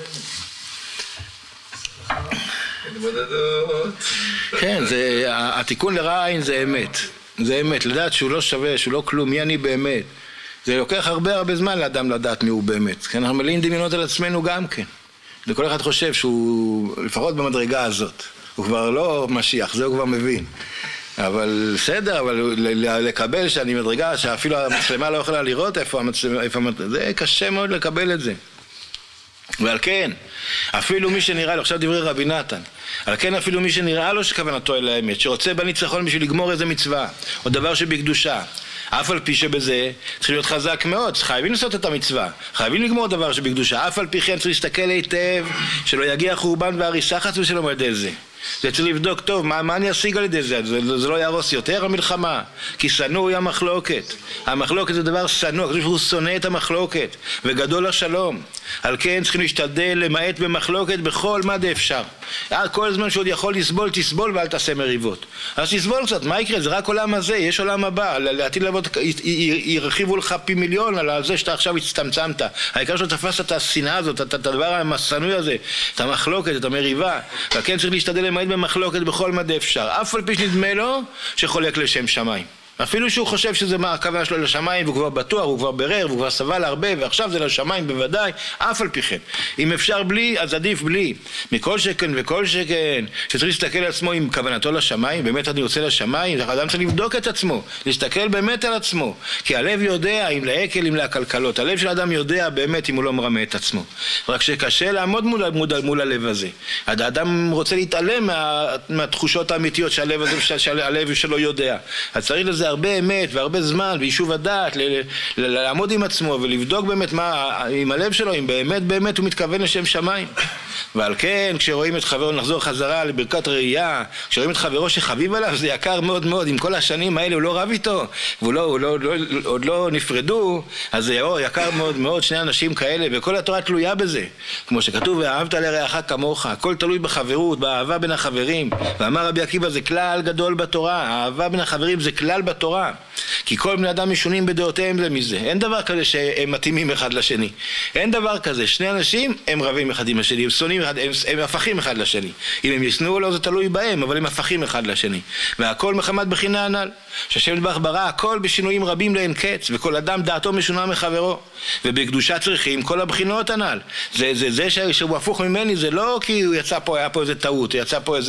כן, התיקון לרע עין זה אמת. זה אמת, לדעת שהוא לא שווה, שהוא לא כלום, מי אני באמת. זה לוקח הרבה זמן לאדם לדעת מי הוא באמת. כי אנחנו מלאים דמיונות על עצמנו גם כן. וכל אחד חושב שהוא, לפחות במדרגה הזאת, הוא כבר לא משיח, זה הוא כבר מבין. אבל בסדר, אבל לקבל שאני מדרגה, שאפילו המצלמה לא יכולה לראות איפה זה קשה מאוד לקבל את זה. ועל כן, אפילו מי שנראה לו, עכשיו דברי רבי נתן, על כן אפילו מי שנראה לו שכוונתו אל האמת, שרוצה בניצחון בשביל לגמור איזה מצווה, או דבר שבקדושה, אף על פי שבזה צריך להיות חזק מאוד, חייבים לעשות את המצווה, חייבים לגמור דבר שבקדושה, אף על פי כן צריך להסתכל היטב, שלא יגיע חורבן והריסה חס ושלום על ידי זה. זה צריך לבדוק טוב, מה אני אשיג על ידי זה? זה לא יהרוס יותר המלחמה, כי שנוא היא המחלוקת. המחלוקת זה דבר שנוא, הקדוש ברוך הוא שונא את המחלוקת, וגדול השלום. על כן צריכים להשתדל למעט במחלוקת בכל מה דאפשר. כל זמן שעוד יכול לסבול, תסבול ואל תעשה מריבות. אז תסבול קצת, מה יקרה? זה רק עולם הזה, יש עולם הבא. לעתיד לעבוד, ירחיבו לך פי מיליון על זה שאתה עכשיו הצטמצמת. העיקר שלא תפסת את השנאה הזאת, את הדבר השנוא הזה, את המחלוקת, את המריבה. וכן צריך להשתדל למעט במחלוקת בכל מה דאפשר. אף על פי שנדמה לו שחולק לשם שמיים. אפילו שהוא חושב שזה מה הכוונה שלו לשמיים, והוא כבר בטוח, הוא כבר ברר, והוא כבר סבל הרבה, ועכשיו זה לשמיים בוודאי, אף על פי כן. אם אפשר בלי, אז עדיף בלי. מכל שכן וכל שכן, שצריך להסתכל על עצמו עם כוונתו לשמיים, באמת אני רוצה לשמיים, האדם צריך לבדוק את עצמו, להסתכל באמת על עצמו. כי הלב יודע אם לעקל, אם להקלקלות. הלב של האדם יודע באמת אם הוא לא מרמה את עצמו. רק שקשה לעמוד מול הלב הזה. האדם רוצה להתעלם מהתחושות האמיתיות שהלב שלו יודע. אז צריך לזה הרבה אמת והרבה זמן ויישוב הדעת לעמוד עם עצמו ולבדוק באמת מה עם הלב שלו, אם באמת הוא מתכוון לשם שמיים. ועל כן כשרואים את חברו, נחזור חזרה לברכת ראייה, כשרואים את חברו שחביב עליו, זה יקר מאוד מאוד. עם כל השנים האלה הוא לא רב איתו ועוד לא נפרדו, אז זה יקר מאוד מאוד, שני אנשים כאלה, וכל התורה תלויה בזה, כמו שכתוב ואהבת לרעך כמוך. הכל תלוי בחברות, באהבה בין החברים. ואמר רבי עקיבא, זה כלל גדול בתורה, האהבה בין החברים זה כלל בתורה, כי כל בני אדם משונים בדעותיהם זה מזה. אין דבר כזה שהם מתאימים אחד לשני, אין דבר כזה. שני אנשים הם רבים אחד עם השני, הם שונאים אחד, הם הפכים אחד לשני. אם הם ישנאו לו זה תלוי בהם, אבל הם הפכים אחד לשני. והכל מחמת בחינה הנ"ל, שהשם יתברך ברא הכל בשינויים רבים לאין קץ, וכל אדם דעתו משונה מחברו. ובקדושה צריכים כל הבחינות הנ"ל. זה שהוא הפוך ממני, זה לא כי הוא יצא פה, היה פה איזה טעות, יצא פה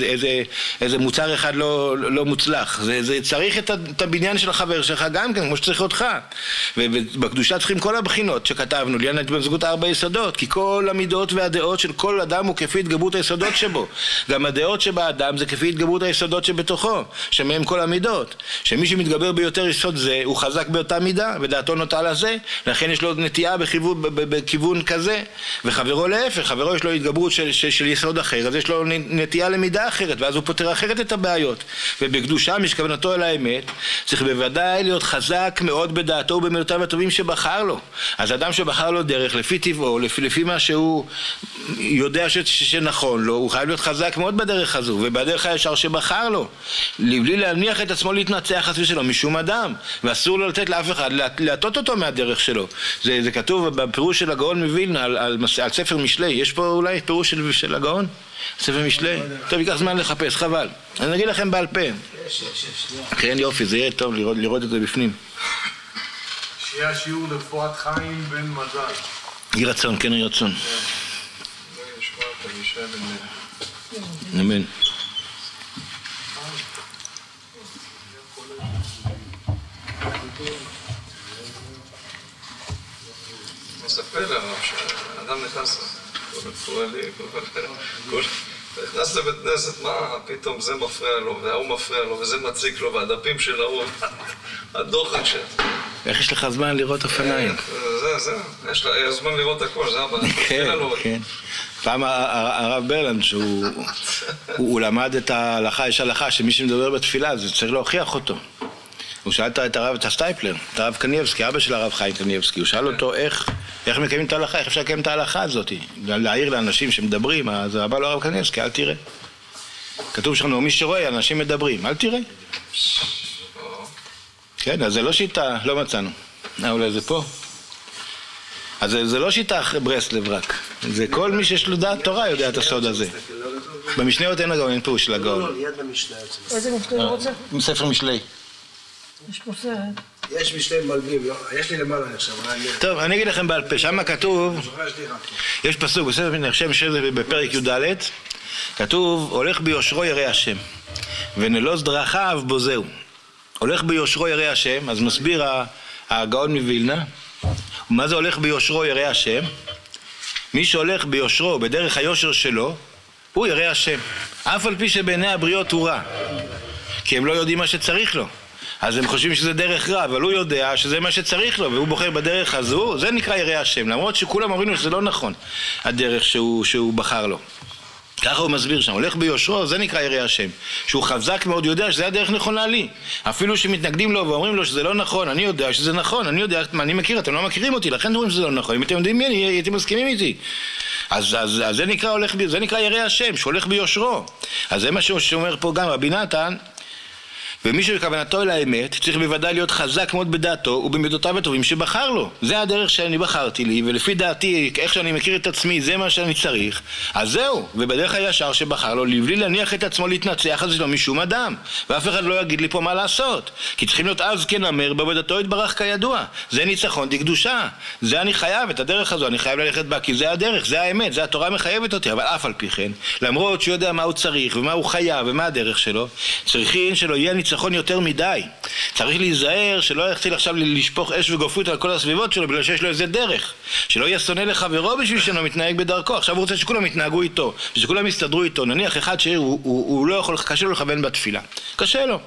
איזה מוצר אחד לא מוצלח. זה צריך את הבניין של החבר שלך גם כן, כמו שצריך אותך. ובקדושה צריכים כל הבחינות שכתבנו, לעניין ההתבזגות 4 יסודות, כי כל המידות והדעות של כל אדם הוא כפי התגברות היסודות שבו. גם הדעות שבאדם זה כפי התגברות היסודות שבתוכו, שמהם כל המידות. שמי שמתגבר ביותר יסוד זה, הוא חזק באותה מידה, ודעתו נוטה לזה, לכן יש לו נטייה בכיוון כזה. וחברו להפך, חברו יש לו התגברות של יסוד אחר, אז יש לו נטייה למידה אחרת, ואז הוא פותר אחרת את הבעיות. ובקדושה משכוונתו אל האמת, צריך בוודאי להיות חזק מאוד בדעתו ובמילותיו הטובים שבחר לו. אז אדם שבחר לו דרך, לפי טבעו, לפי מה שהוא יודע שנכון לו, הוא חייב להיות חזק מאוד בדרך הזו, ובדרך הישר שבחר לו, לבלי להניח את עצמו להתנצח חס ושלום משום אדם, ואסור לו לתת לאף אחד להטות אותו מהדרך שלו. זה כתוב בפירוש של הגאון מווילנה על ספר משלי. יש פה אולי פירוש של הגאון? ספר משלי? טוב, ייקח זמן לחפש, חבל. אני אגיד לכם בעל פה. כן, יופי, זה יהיה טוב לראות את זה בפנים. שיהיה שיעור לרפואת חיים בן מזל. יהי רצון, כן יהי רצון. אמן. מספר לרב שהאדם נכנס, נכנס לבית כנסת, מה פתאום זה מפריע לו, והוא מפריע לו, וזה מציק לו, והדפים של ההוא, הדוחק של... איך יש לך זמן לראות אופניים? זה, יש לה זמן לראות הכל, זה הבא. כן, כן. פעם הרב ברלנד, שהוא למד את ההלכה, יש הלכה שמי שמדבר בתפילה, זה צריך להוכיח אותו. הוא שאל את הסטייפלר, את הרב קניבסקי, אבא של הרב חיים קניבסקי, הוא שאל אותו איך מקיימים את ההלכה, איך אפשר לקיים את ההלכה הזאת, להעיר לאנשים שמדברים. אז הבא לו הרב קניבסקי, אל תראה. כתוב שלנו, מי שרואה, אנשים מדברים, אל תראה. כן, אז זה לא שיטה, לא מצאנו. אולי זה פה. אז זה לא שיטה ברסלב רק. זה כל מי שיש לו דעת תורה יודע את הסוד הזה. במשניות אין הגאון, אין פירוש של הגאון. לא, ליד המשניות. איזה משלי רוצה? ספר משלי. יש פה סרט. יש משלי מלבים, לא? יש לי למעלה עכשיו. טוב, אני אגיד לכם בעל פה, שם כתוב, יש פסוק, בספר נחשב שזה בפרק י"ד, כתוב, הולך ביושרו ירא השם, ונלוז דרכיו בוזהו. הולך ביושרו ירא השם, אז מסביר הגאון מווילנה, מה זה הולך ביושרו ירא השם? מי שהולך ביושרו, בדרך היושר שלו, הוא ירא השם. אף על פי שבעיני הבריות הוא רע, כי הם לא יודעים מה שצריך לו. אז הם חושבים שזה דרך רע, אבל הוא יודע שזה מה שצריך לו, והוא בוחר בדרך הזו, זה נקרא ירא השם, למרות שכולם אומרים לו שזה לא נכון, הדרך שהוא בחר לו. ככה הוא מסביר שם, הולך ביושרו, זה נקרא ירא השם. שהוא חזק מאוד, יודע שזה הדרך נכונה לי. אפילו שמתנגדים לו ואומרים לו שזה לא נכון, אני יודע שזה נכון, אני יודע, אני מכיר, אתם לא מכירים אותי, לכן אומרים שזה לא נכון. אם אתם יודעים מי, הייתם מסכימים איתי. אז זה נקרא ירא השם, שהולך ביושרו. אז זה מה שאומר פה גם רבי נתן, ומי שכוונתו אל האמת צריך בוודאי להיות חזק מאוד בדעתו ובמידותיו הטובים שבחר לו. זה הדרך שאני בחרתי לי, ולפי דעתי, איך שאני מכיר את עצמי, זה מה שאני צריך. אז זהו, ובדרך הישר שבחר לו, לבלי להניח את עצמו להתנצח, אז לא משום אדם, ואף אחד לא יגיד לי פה מה לעשות, כי צריכים להיות אז כנמר בעבודתו יתברך כידוע. זה ניצחון דקדושה, זה אני חייב, את הדרך הזו אני חייב ללכת בה, כי זה הדרך, זה האמת, זה התורה מחייבת אותי. אבל אף על פי כן, למרות שהוא יודע מה הוא צריך ומה הוא חייב ומה הדרך שלו, צריכים שלא יהיה ניצחון יותר מדי. צריך להיזהר שלא יחציל עכשיו לשפוך אש וגופרית על כל הסביבות שלו בגלל שיש לו איזה דרך, שלא יהיה שונא לחברו בשביל שאינו מתנהג בדרכו. עכשיו הוא רוצה שכולם יתנהגו איתו, שכולם יסתדרו איתו. נניח אחד שהוא לא יכול, קשה לו לכוון בתפילה, קשה לו,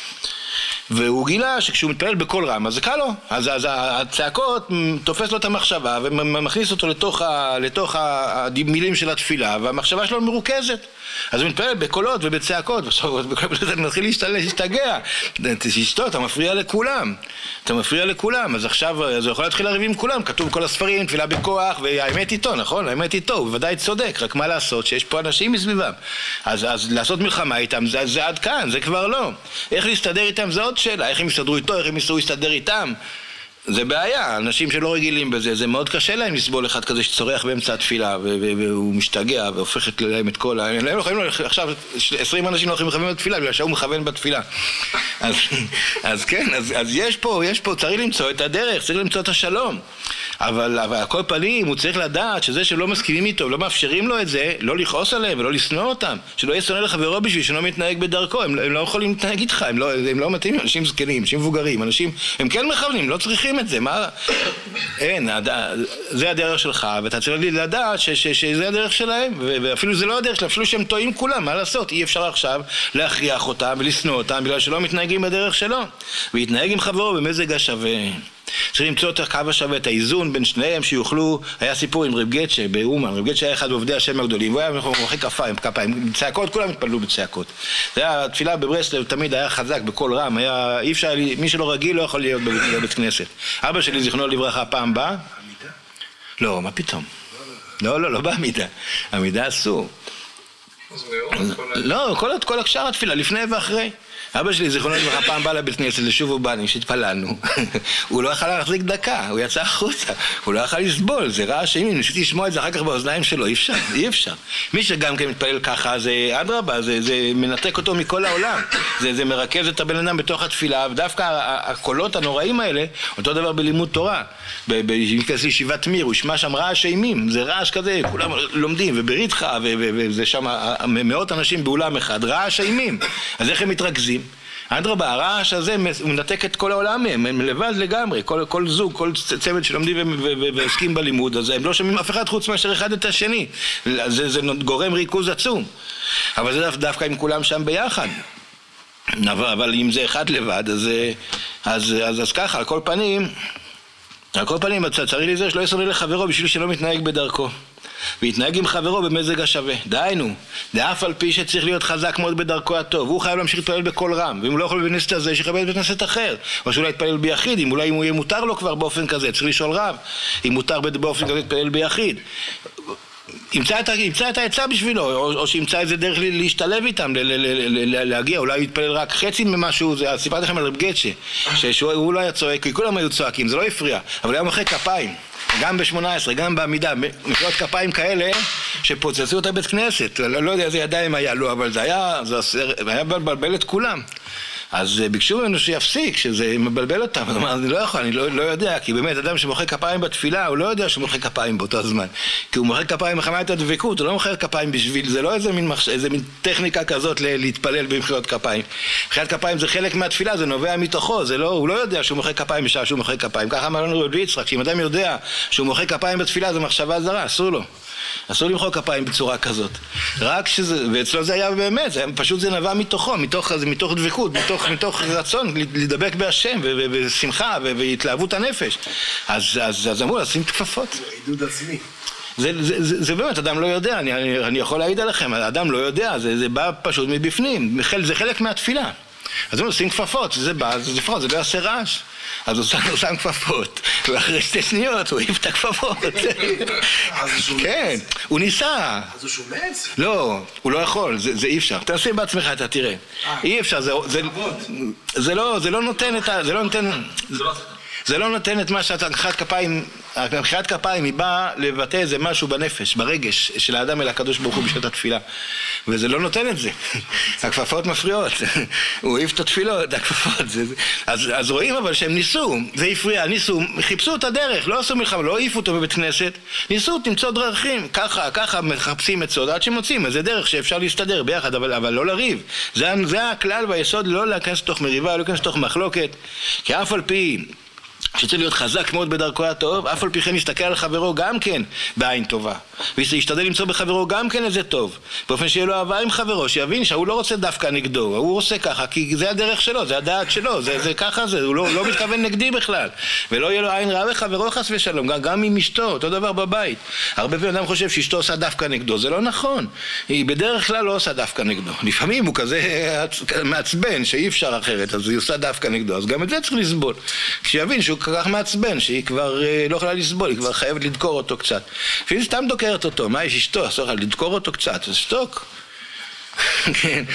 והוא גילה שכשהוא מתפלל בקול רם אז זה קל לו, אז הצעקות תופס לו את המחשבה ומכניס אותו לתוך המילים של התפילה, והמחשבה שלו מרוכזת. אז הוא מתפלל בקולות ובצעקות, ואתה מתחיל להשתגע, תשתות, אתה מפריע לכולם, אז עכשיו זה יכול להתחיל לריב עם כולם, כתוב כל הספרים, תפילה בכוח, והאמת איתו, נכון? האמת איתו, הוא בוודאי צודק, רק מה לעשות שיש פה אנשים מסביבם, אז לעשות מלחמה איתם, זה עד כאן, זה כבר לא. איך להסתדר איתם זה עוד שאלה, איך הם יסתדרו איתו, איך הם יסתדר איתם, זה בעיה. אנשים שלא רגילים בזה, זה מאוד קשה להם לסבול אחד כזה שצורח באמצע התפילה והוא משתגע והופכת להם את כל הם לא יכולים, עכשיו 20 אנשים לא יכולים לכוון בתפילה בגלל שהוא מכוון בתפילה. אז כן, אז יש פה צריך למצוא את הדרך, צריך למצוא את השלום. אבל על כל פנים הוא צריך לדעת שזה שלא מסכימים איתו, לא מאפשרים לו את זה, לא לכעוס עליהם ולא לשנוא אותם, שלא יהיה שונא לחברו בשביל שלא מתנהג בדרכו. הם לא יכולים להתנהג איתך, הם לא מתאימים, אנשים זקנים, אנשים מבוגרים, הם כן מכוונים, לא צריכים את זה, מה? אין, זה הדרך שלך, ואתה צריך לדעת שזה הדרך שלהם, ואפילו זה לא הדרך שלהם, אפילו שהם טועים כולם, מה לעשות? אי אפשר עכשיו להכריח אותם ולשנוא אותם בגלל שלא מתנהגים בדרך שלו, ויתנהג עם חברו במזג השווה. צריך למצוא את הקו השווה, את האיזון בין שניהם שיוכלו. היה סיפור עם רב גצ'ה באומן, רב גצ'ה היה אחד מעובדי השם הגדולים, והוא היה מוחא כפיים, צעקות, כולם התפללו בצעקות. זה היה התפילה בברסלב, תמיד היה חזק בקול רם, אי אפשר, מי שלא רגיל לא יכול להיות בבית כנסת. אבא שלי זיכרונו לברכה פעם בא, לא, מה פתאום? לא בעמידה, עמידה אסור. לא, כל הקשר התפילה, לפני ואחרי. אבא שלי זיכרונו לברכה פעם בא לבית כנסת לשוב ובנים שהתפללנו, הוא לא יכל להחזיק דקה, הוא יצא החוצה, הוא לא יכל לסבול, זה רעש אימים, ניסיתי לשמוע את זה אחר כך באוזניים שלו, אי אפשר. מי שגם כן מתפלל ככה, זה אדרבה, זה מנתק אותו מכל העולם, זה מרכז את הבן אדם בתוך התפילה, ודווקא הקולות הנוראים האלה, אותו דבר בלימוד תורה, בכזה ישיבת מיר, הוא ישמע שם רעש אימים, זה רעש כזה, כולם לומדים, ובריתך, וזה שם מאות אנשים באולם אחד, רעש אימים, אז איך הם מתרכזים? אדרבה, הרעש הזה הוא מנתק את כל העולם מהם, הם לבד לגמרי, כל זוג, כל צוות שלומדים ועוסקים בלימוד הזה, הם לא שומעים אף אחד חוץ מאשר אחד את השני, זה גורם ריכוז עצום, אבל זה דווקא עם כולם שם ביחד. אבל אם זה אחד לבד, אז ככה, על כל פנים צריך להיזהר שלא ישונא לחברו בשביל שלא מתנהג בדרכו, ויתנהג עם חברו במזג השווה. דהיינו, דאף על פי שצריך להיות חזק מאוד בדרכו הטוב, הוא חייב להמשיך להתפלל בקול רם, ואם הוא לא יכול בבית כנסת הזה, שיכבד בבית כנסת אחר, או שאולי יתפלל ביחיד, אם הוא יהיה מותר לו כבר באופן כזה, צריך לשאול רב, אם מותר באופן כזה להתפלל ביחיד. ימצא את העצה בשבילו, או שימצא איזה דרך להשתלב איתם, להגיע, אולי יתפלל רק חצי ממשהו. סיפרתי לכם על רב גצ'ה, שהוא לא היה צועק, כי כולם היו צועקים, זה לא הפריע, אבל היה מוחא כפיים, גם ב-18, גם בעמידה, מחיאות כפיים כאלה שפוצצו את הבית כנסת, לא יודע איזה ידיים היה לו, אבל זה היה מבלבל את כולם. אז ביקשו ממנו שיפסיק, שזה מבלבל אותם. הוא אמר, אני לא יכול, אני לא יודע, כי באמת אדם שמוחא כפיים בתפילה, הוא לא יודע שהוא מוחא כפיים באותו זמן. כי הוא מוחא כפיים מחמת את הדבקות, הוא לא מוחא כפיים בשביל, זה לא איזה מין טכניקה כזאת להתפלל במחיאות כפיים. מחיאות כפיים זה חלק מהתפילה, זה נובע מתוכו, הוא לא יודע שהוא מוחא כפיים בשעה שהוא מוחא כפיים. ככה אמר לנו רבי יצחק, שאם אדם יודע שהוא מוחא כפיים בתפילה, זה מחשבה זרה, אסור לו. אסור למחוא כפיים בצורה כזאת. רק שזה, ואצלו זה היה באמת, פשוט זה נבע מתוכו, מתוך דבקות, מתוך רצון לדבק בהשם, ושמחה, והתלהבות הנפש. אז אמרו, לשים כפפות. עידוד עצמי. זה באמת, אדם לא יודע, אני יכול להעיד עליכם, האדם לא יודע, זה בא פשוט מבפנים, זה חלק מהתפילה. אז הם עושים כפפות, זה בא, זה לפחות, זה לא יעשה רעש. אז הוא שם כפפות, ואחרי 2 שניות הוא העיף את הכפפות. כן, הוא ניסה. אז הוא שומץ? לא, הוא לא יכול, זה אי אפשר. תעשה בעצמך, אתה תראה. אי אפשר, זה לא נותן את ה... זה לא נותן את מה שאתה מחיית כפיים, מחיית כפיים היא באה לבטא איזה משהו בנפש, ברגש של האדם אל הקדוש ברוך הוא בשעת התפילה. וזה לא נותן את זה. הכפפות מפריעות. הוא העיף את התפילות, הכפפות. אז רואים אבל שהם ניסו, זה הפריע, ניסו, חיפשו את הדרך, לא עשו מלחמה, לא העיפו אותו בבית כנסת, ניסו למצוא דרכים, ככה מחפשים את סוד, עד שמוצאים, אז זה דרך שאפשר להסתדר ביחד, אבל לא לריב. זה הכלל והיסוד, לא להיכנס לתוך מריבה, לא להיכנס לתוך מחלוקת, כי אף על פי שצריך להיות חזק מאוד בדרכו הטוב, אף על פי כן יסתכל על חברו גם כן בעין טובה. וישתדל למצוא בחברו גם כן איזה טוב. באופן שיהיה לו אהבה עם חברו, שיבין שהוא לא רוצה דווקא נגדו, הוא עושה ככה, כי זה הדרך שלו, זה הדעת שלו, זה ככה זה, הוא לא מתכוון נגדי בכלל. ולא יהיה לו עין רעה בחברו חס ושלום, גם עם אשתו, אותו דבר בבית. הרבה פעמים אדם חושב שאשתו עושה דווקא נגדו, זה לא נכון. היא בדרך כלל לא עושה דווקא נגדו. לפעמים הוא כזה מעצבן שאי אפשר אחרת, אז היא עושה דווקא נגדו. אז גם את זה צריך לסבול. כשיבין שהוא כל כך מעצבן, שהיא כבר לא יכולה לסבול, היא כבר חייבת לדקור אותו קצת. והיא סתם דוקרת אותו, מה יש אשתו? אסור לך לדקור אותו קצת, אז שתוק. כן,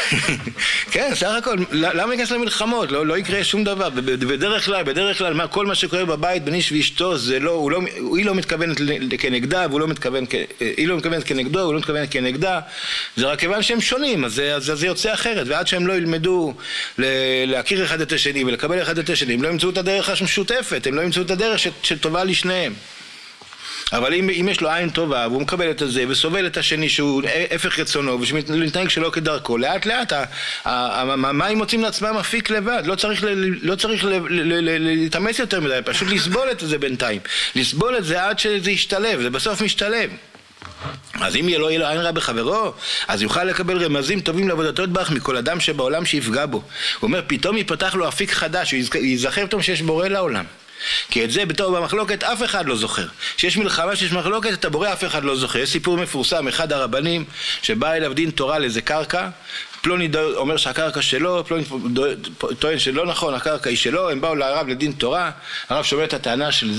כן, סך הכל, למה להיכנס למלחמות? לא יקרה שום דבר. בדרך כלל, כל מה שקורה בבית בין איש ואשתו, היא לא מתכוונת כנגדה, היא לא מתכוונת כנגדו, הוא לא מתכוונת כנגדה. זה רק כיוון שהם שונים, אז זה יוצא אחרת. ועד שהם לא ילמדו להכיר אחד את השני ולקבל אחד את השני, הם לא ימצאו את הדרך המשותפת, הם לא ימצאו את הדרך שטובה לשניהם. אבל אם יש לו עין טובה והוא מקבל את זה וסובל את השני שהוא הפך רצונו ושמתנהג שלא כדרכו, לאט לאט המים מוצאים לעצמם אפיק לבד, לא צריך להתאמץ יותר מדי, פשוט לסבול את זה בינתיים, לסבול את זה עד שזה ישתלב, זה בסוף משתלב. אז אם לא יהיה לו עין רע בחברו, אז יוכל לקבל רמזים טובים לעבודתו יתברך מכל אדם שבעולם שיפגע בו. הוא אומר, פתאום יפתח לו אפיק חדש, הוא יזכר פתאום שיש בורא לעולם. כי את זה בתור במחלוקת אף אחד לא זוכר. שיש מלחמה, שיש מחלוקת, את הבורא אף אחד לא זוכר. יש סיפור מפורסם, אחד הרבנים שבא אליו דין תורה לאיזה קרקע, פלוני אומר שהקרקע שלו, פלוני טוען שלא נכון, הקרקע היא שלו, הם באו לרב לדין תורה, הרב שומע את הטענה של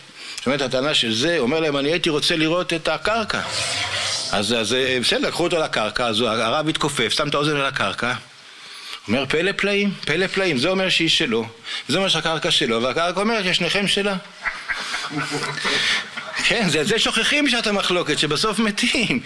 זה, אומר להם, אני הייתי רוצה לראות את הקרקע. אז בסדר, לקחו אותו לקרקע, אז הרב התכופף, שם את האוזן על הקרקע, אומר פלא פלאים, זה אומר שהיא שלו, זה אומר שהקרקע שלו, והקרקע אומרת ששניכם שלה. כן, זה שוכחים בשעת המחלוקת, שבסוף מתים.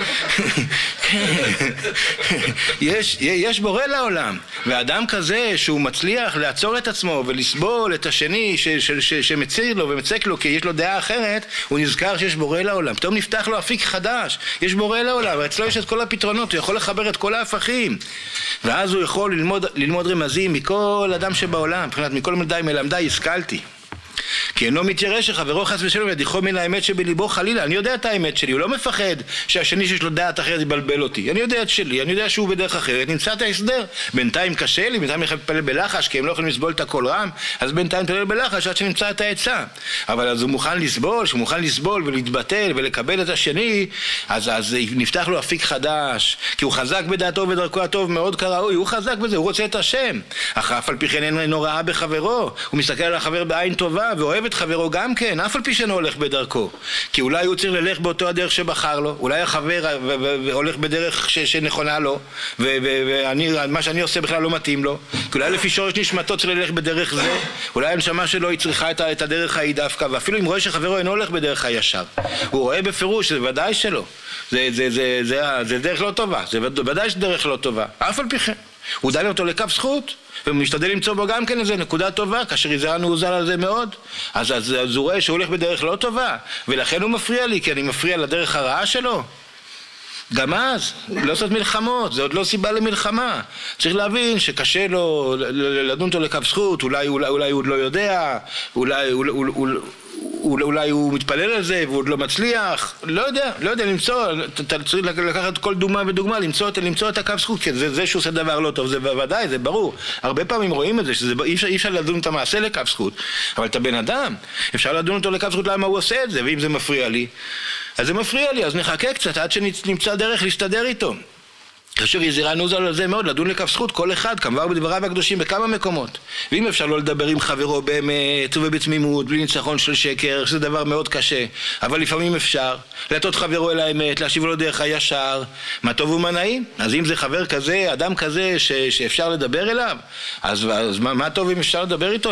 יש בורא לעולם, ואדם כזה שהוא מצליח לעצור את עצמו ולסבול את השני שמציר לו ומצק לו כי יש לו דעה אחרת, הוא נזכר שיש בורא לעולם. פתאום נפתח לו אפיק חדש, יש בורא לעולם, ואצלו יש את כל הפתרונות, הוא יכול לחבר את כל ההפכים. ואז הוא יכול ללמוד רמזים מכל אדם שבעולם, מכל מלמדי השכלתי. כי אינו מתיירא שחברו חס ושלום ידיחו מן האמת שבליבו חלילה. אני יודע את האמת שלי, הוא לא מפחד שהשני שיש לו דעת אחרת יבלבל אותי. אני יודע את שלי, אני יודע שהוא בדרך אחרת, נמצא את ההסדר. בינתיים קשה לי, בינתיים אני מתפלל בלחש, כי הם לא יכולים לסבול את הכל רם, אז בינתיים מתפלל בלחש עד שנמצא את העצה. אבל אז הוא מוכן לסבול ולהתבטל ולקבל את השני, אז נפתח לו אפיק חדש, כי הוא חזק בדעתו ובדרכו הטוב מאוד כראוי, הוא חזק בזה, הוא רוצה את השם. אף על פי כן אינו רעה בחברו, הוא מסתכל על החבר בעין טובה ואוהב את חברו גם כן, אף על פי שאינו הולך בדרכו. כי אולי הוא צריך ללך באותו הדרך שבחר לו, אולי החבר הולך בדרך שנכונה לו, ומה שאני עושה בכלל לא מתאים לו. כי אולי לפי שורש נשמתו צריך ללך בדרך זה, אולי הנשמה שלו היא צריכה את הדרך ההיא דווקא, ואפילו אם רואה שחברו אינו הולך בדרך הישר, הוא רואה בפירוש, זה ודאי שלא. זה דרך לא טובה, זה ודאי שדרך לא טובה. אף על פי כן. הוא דן אותו לקו זכות, ומשתדל למצוא בו גם כן איזה נקודה טובה, כאשר יזרנו הוא זל על זה מאוד. אז הוא רואה שהוא הולך בדרך לא טובה, ולכן הוא מפריע לי, כי אני מפריע לדרך הרעה שלו. גם אז, לא לעשות מלחמות, זה עוד לא סיבה למלחמה. צריך להבין שקשה לו לדון אותו לקו זכות, אולי הוא עוד לא יודע, אולי הוא מתפלל על זה והוא עוד לא מצליח, לא יודע למצוא, אתה צריך לקחת כל דוגמה ודוגמה, למצוא את הקו זכות, כי זה שהוא עושה דבר לא טוב, זה בוודאי, זה ברור. הרבה פעמים רואים את זה, אי אפשר לדון את המעשה לקו זכות, אבל את הבן אדם, אפשר לדון אותו לקו זכות למה הוא עושה את זה, ואם זה מפריע לי, אז זה מפריע לי, אז נחכה קצת עד שנמצא דרך להסתדר איתו. כאשר יזירנו על זה מאוד, לדון לכף זכות כל אחד, כמובן בדבריו הקדושים בכמה מקומות. ואם אפשר לא לדבר עם חברו באמת ובתמימות, בלי ניצחון של שקר, שזה דבר מאוד קשה, אבל לפעמים אפשר להטות חברו אל האמת, להשיב לו דרך הישר, מה טוב ומה נעים. אז אם זה חבר כזה, אדם כזה שאפשר לדבר אליו, אז מה טוב אם אפשר לדבר איתו,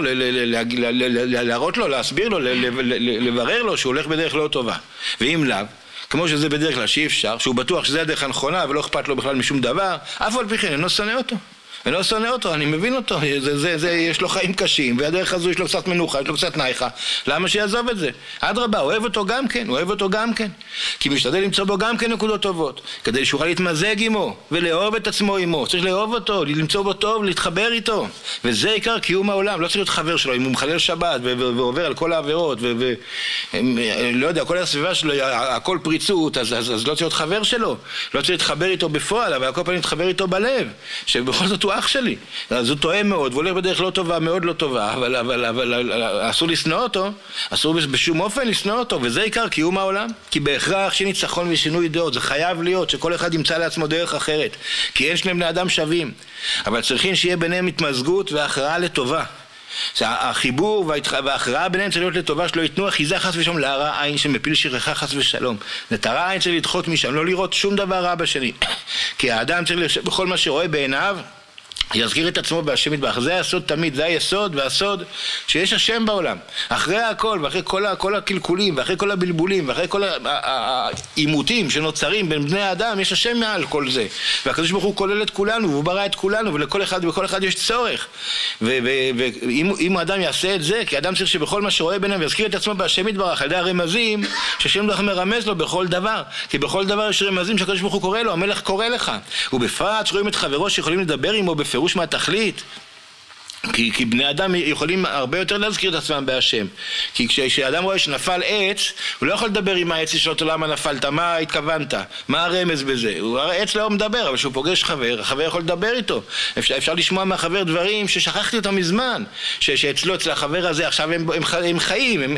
להראות לו, להסביר לו, לברר לו שהוא הולך בדרך לא טובה. ואם לאו, כמו שזה בדרך כלל שאי אפשר, שהוא בטוח שזה הדרך הנכונה ולא אכפת לו בכלל משום דבר, אף על פי כן, אינו שונא אותו, אני מבין אותו, יש לו חיים קשים, והדרך הזו יש לו קצת מנוחה, יש לו קצת נייחה, למה שיעזוב את זה? אדרבה, אוהב אותו גם כן, כי משתדל למצוא בו גם כן נקודות טובות, כדי שיוכל להתמזג עמו, ולאהוב את עצמו עמו, צריך לאהוב אותו, למצוא בו טוב, להתחבר איתו, וזה עיקר קיום העולם, לא צריך להיות חבר שלו, אם הוא מחלל שבת, ועובר על כל העבירות, לא יודע, כל הסביבה שלו, הכל פריצות, אז לא צריך להיות חבר שלו, לא צריך להתחבר איתו בפועל, אבל הכל פעמים להתחבר איתו בלב, שבכל זאת הוא אח שלי, אז הוא טועה מאוד, והולך בדרך לא טובה, מאוד לא טובה, אבל אסור לשנוא אותו, אסור בשום אופן לשנוא אותו, וזה עיקר קיום העולם, כי בהכרח שניצחון ושינוי דעות, זה חייב להיות שכל אחד ימצא לעצמו דרך אחרת, כי אין שני בני אדם שווים, אבל צריכים שיהיה ביניהם התמזגות והכרעה לטובה. החיבור וההכרעה ביניהם צריך להיות לטובה, שלא ייתנו אחיזה חס ושלום להרע עין שמפיל שכחה חס ושלום. את הרע עין צריך לדחות משם, לא לראות שום דבר רע בשני, כי האדם צריך בכל מה שרואה בעיניו יזכיר את עצמו בהשם יתברך. זה היסוד תמיד, זה היסוד והסוד שיש השם בעולם. אחרי הכל ואחרי כל הקלקולים ואחרי כל הבלבולים ואחרי כל העימותים שנוצרים בין בני האדם, יש השם מעל כל זה. והקדוש ברוך הוא כולל את כולנו והוא ברא את כולנו, ולכל אחד יש צורך. ואם האדם יעשה את זה, כי האדם צריך שבכל מה שרואה ביניהם יזכיר את עצמו בהשם יתברך על ידי הרמזים שהשם יתברך מרמז לו בכל דבר, כי בכל דבר יש רמזים שהקדוש ברוך הוא קורא לו, המלך קורא לך. ובפרט שרואים את חברו שיכולים לדבר עמו בפירוש מהתכלית, כי בני אדם יכולים הרבה יותר להזכיר את עצמם בהשם. כי כשאדם רואה שנפל עץ, הוא לא יכול לדבר עם העץ לשאול אותו למה נפלת, מה התכוונת, מה הרמז בזה. העץ לא מדבר, אבל כשהוא פוגש חבר, החבר יכול לדבר איתו. אפשר לשמוע מהחבר דברים ששכחתי אותם מזמן, שאצלו, אצל החבר הזה, עכשיו הם חיים,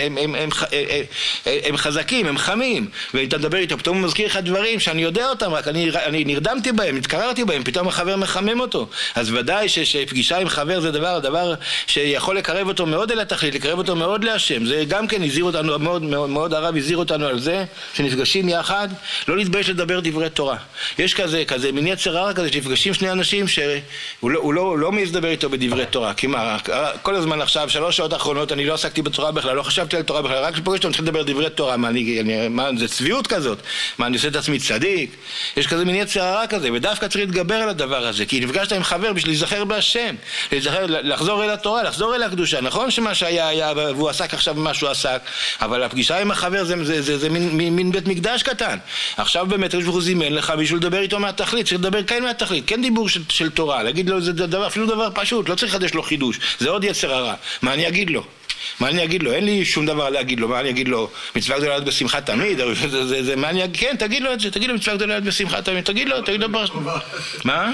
הם חזקים, הם חמים, ואם אתה מדבר איתו, פתאום הוא מזכיר לך דברים שאני יודע אותם, רק אני נרדמתי בהם, התקררתי בהם, פתאום החבר מחמם אותו. אז ודאי שפגישה עם חבר זה דבר שיכול לקרב אותו מאוד אל התכלית, לקרב אותו מאוד להשם. זה גם כן הזהיר אותנו, מאוד הרב הזהיר אותנו על זה, שנפגשים יחד, לא להתבייש לדבר דברי תורה. יש כזה מין יצר הרע כזה, שנפגשים שני אנשים שהוא לא מעז לדבר איתו בדברי תורה. כי מה, כל הזמן עכשיו, 3 שעות האחרונות, אני לא עסקתי בתורה בכלל, לא חשבתי על תורה בכלל, רק כשפוגש אותו אני צריך לדבר דברי תורה. מה, זה צביעות כזאת? מה, אני עושה את עצמי צדיק? יש כזה מין יצר הרע כזה, ודווקא צריך להתגבר על הדבר הזה, כי נפגשת עם חבר בשביל להיזכר בהשם, לחזור אל התורה, לחזור אל הקדושה. נכון שמה שהיה היה, והוא עסק עכשיו במה שהוא עסק, אבל הפגישה עם החבר זה מין בית מקדש קטן. עכשיו באמת הוא זימן לך בשביל לדבר איתו מהתכלית, צריך לדבר כן מהתכלית, כן דיבור של תורה, להגיד לו זה דבר, אפילו דבר פשוט, לא צריך לחדש לו חידוש, זה עוד יצר הרע. מה אני אגיד לו? אין לי שום דבר להגיד לו. מה אני אגיד לו? מצווה גדולה להיות בשמחה תמיד? כן, תגיד לו את זה, תגיד לו מצווה גדולה להיות בשמחה תמיד, תגיד לו. מה?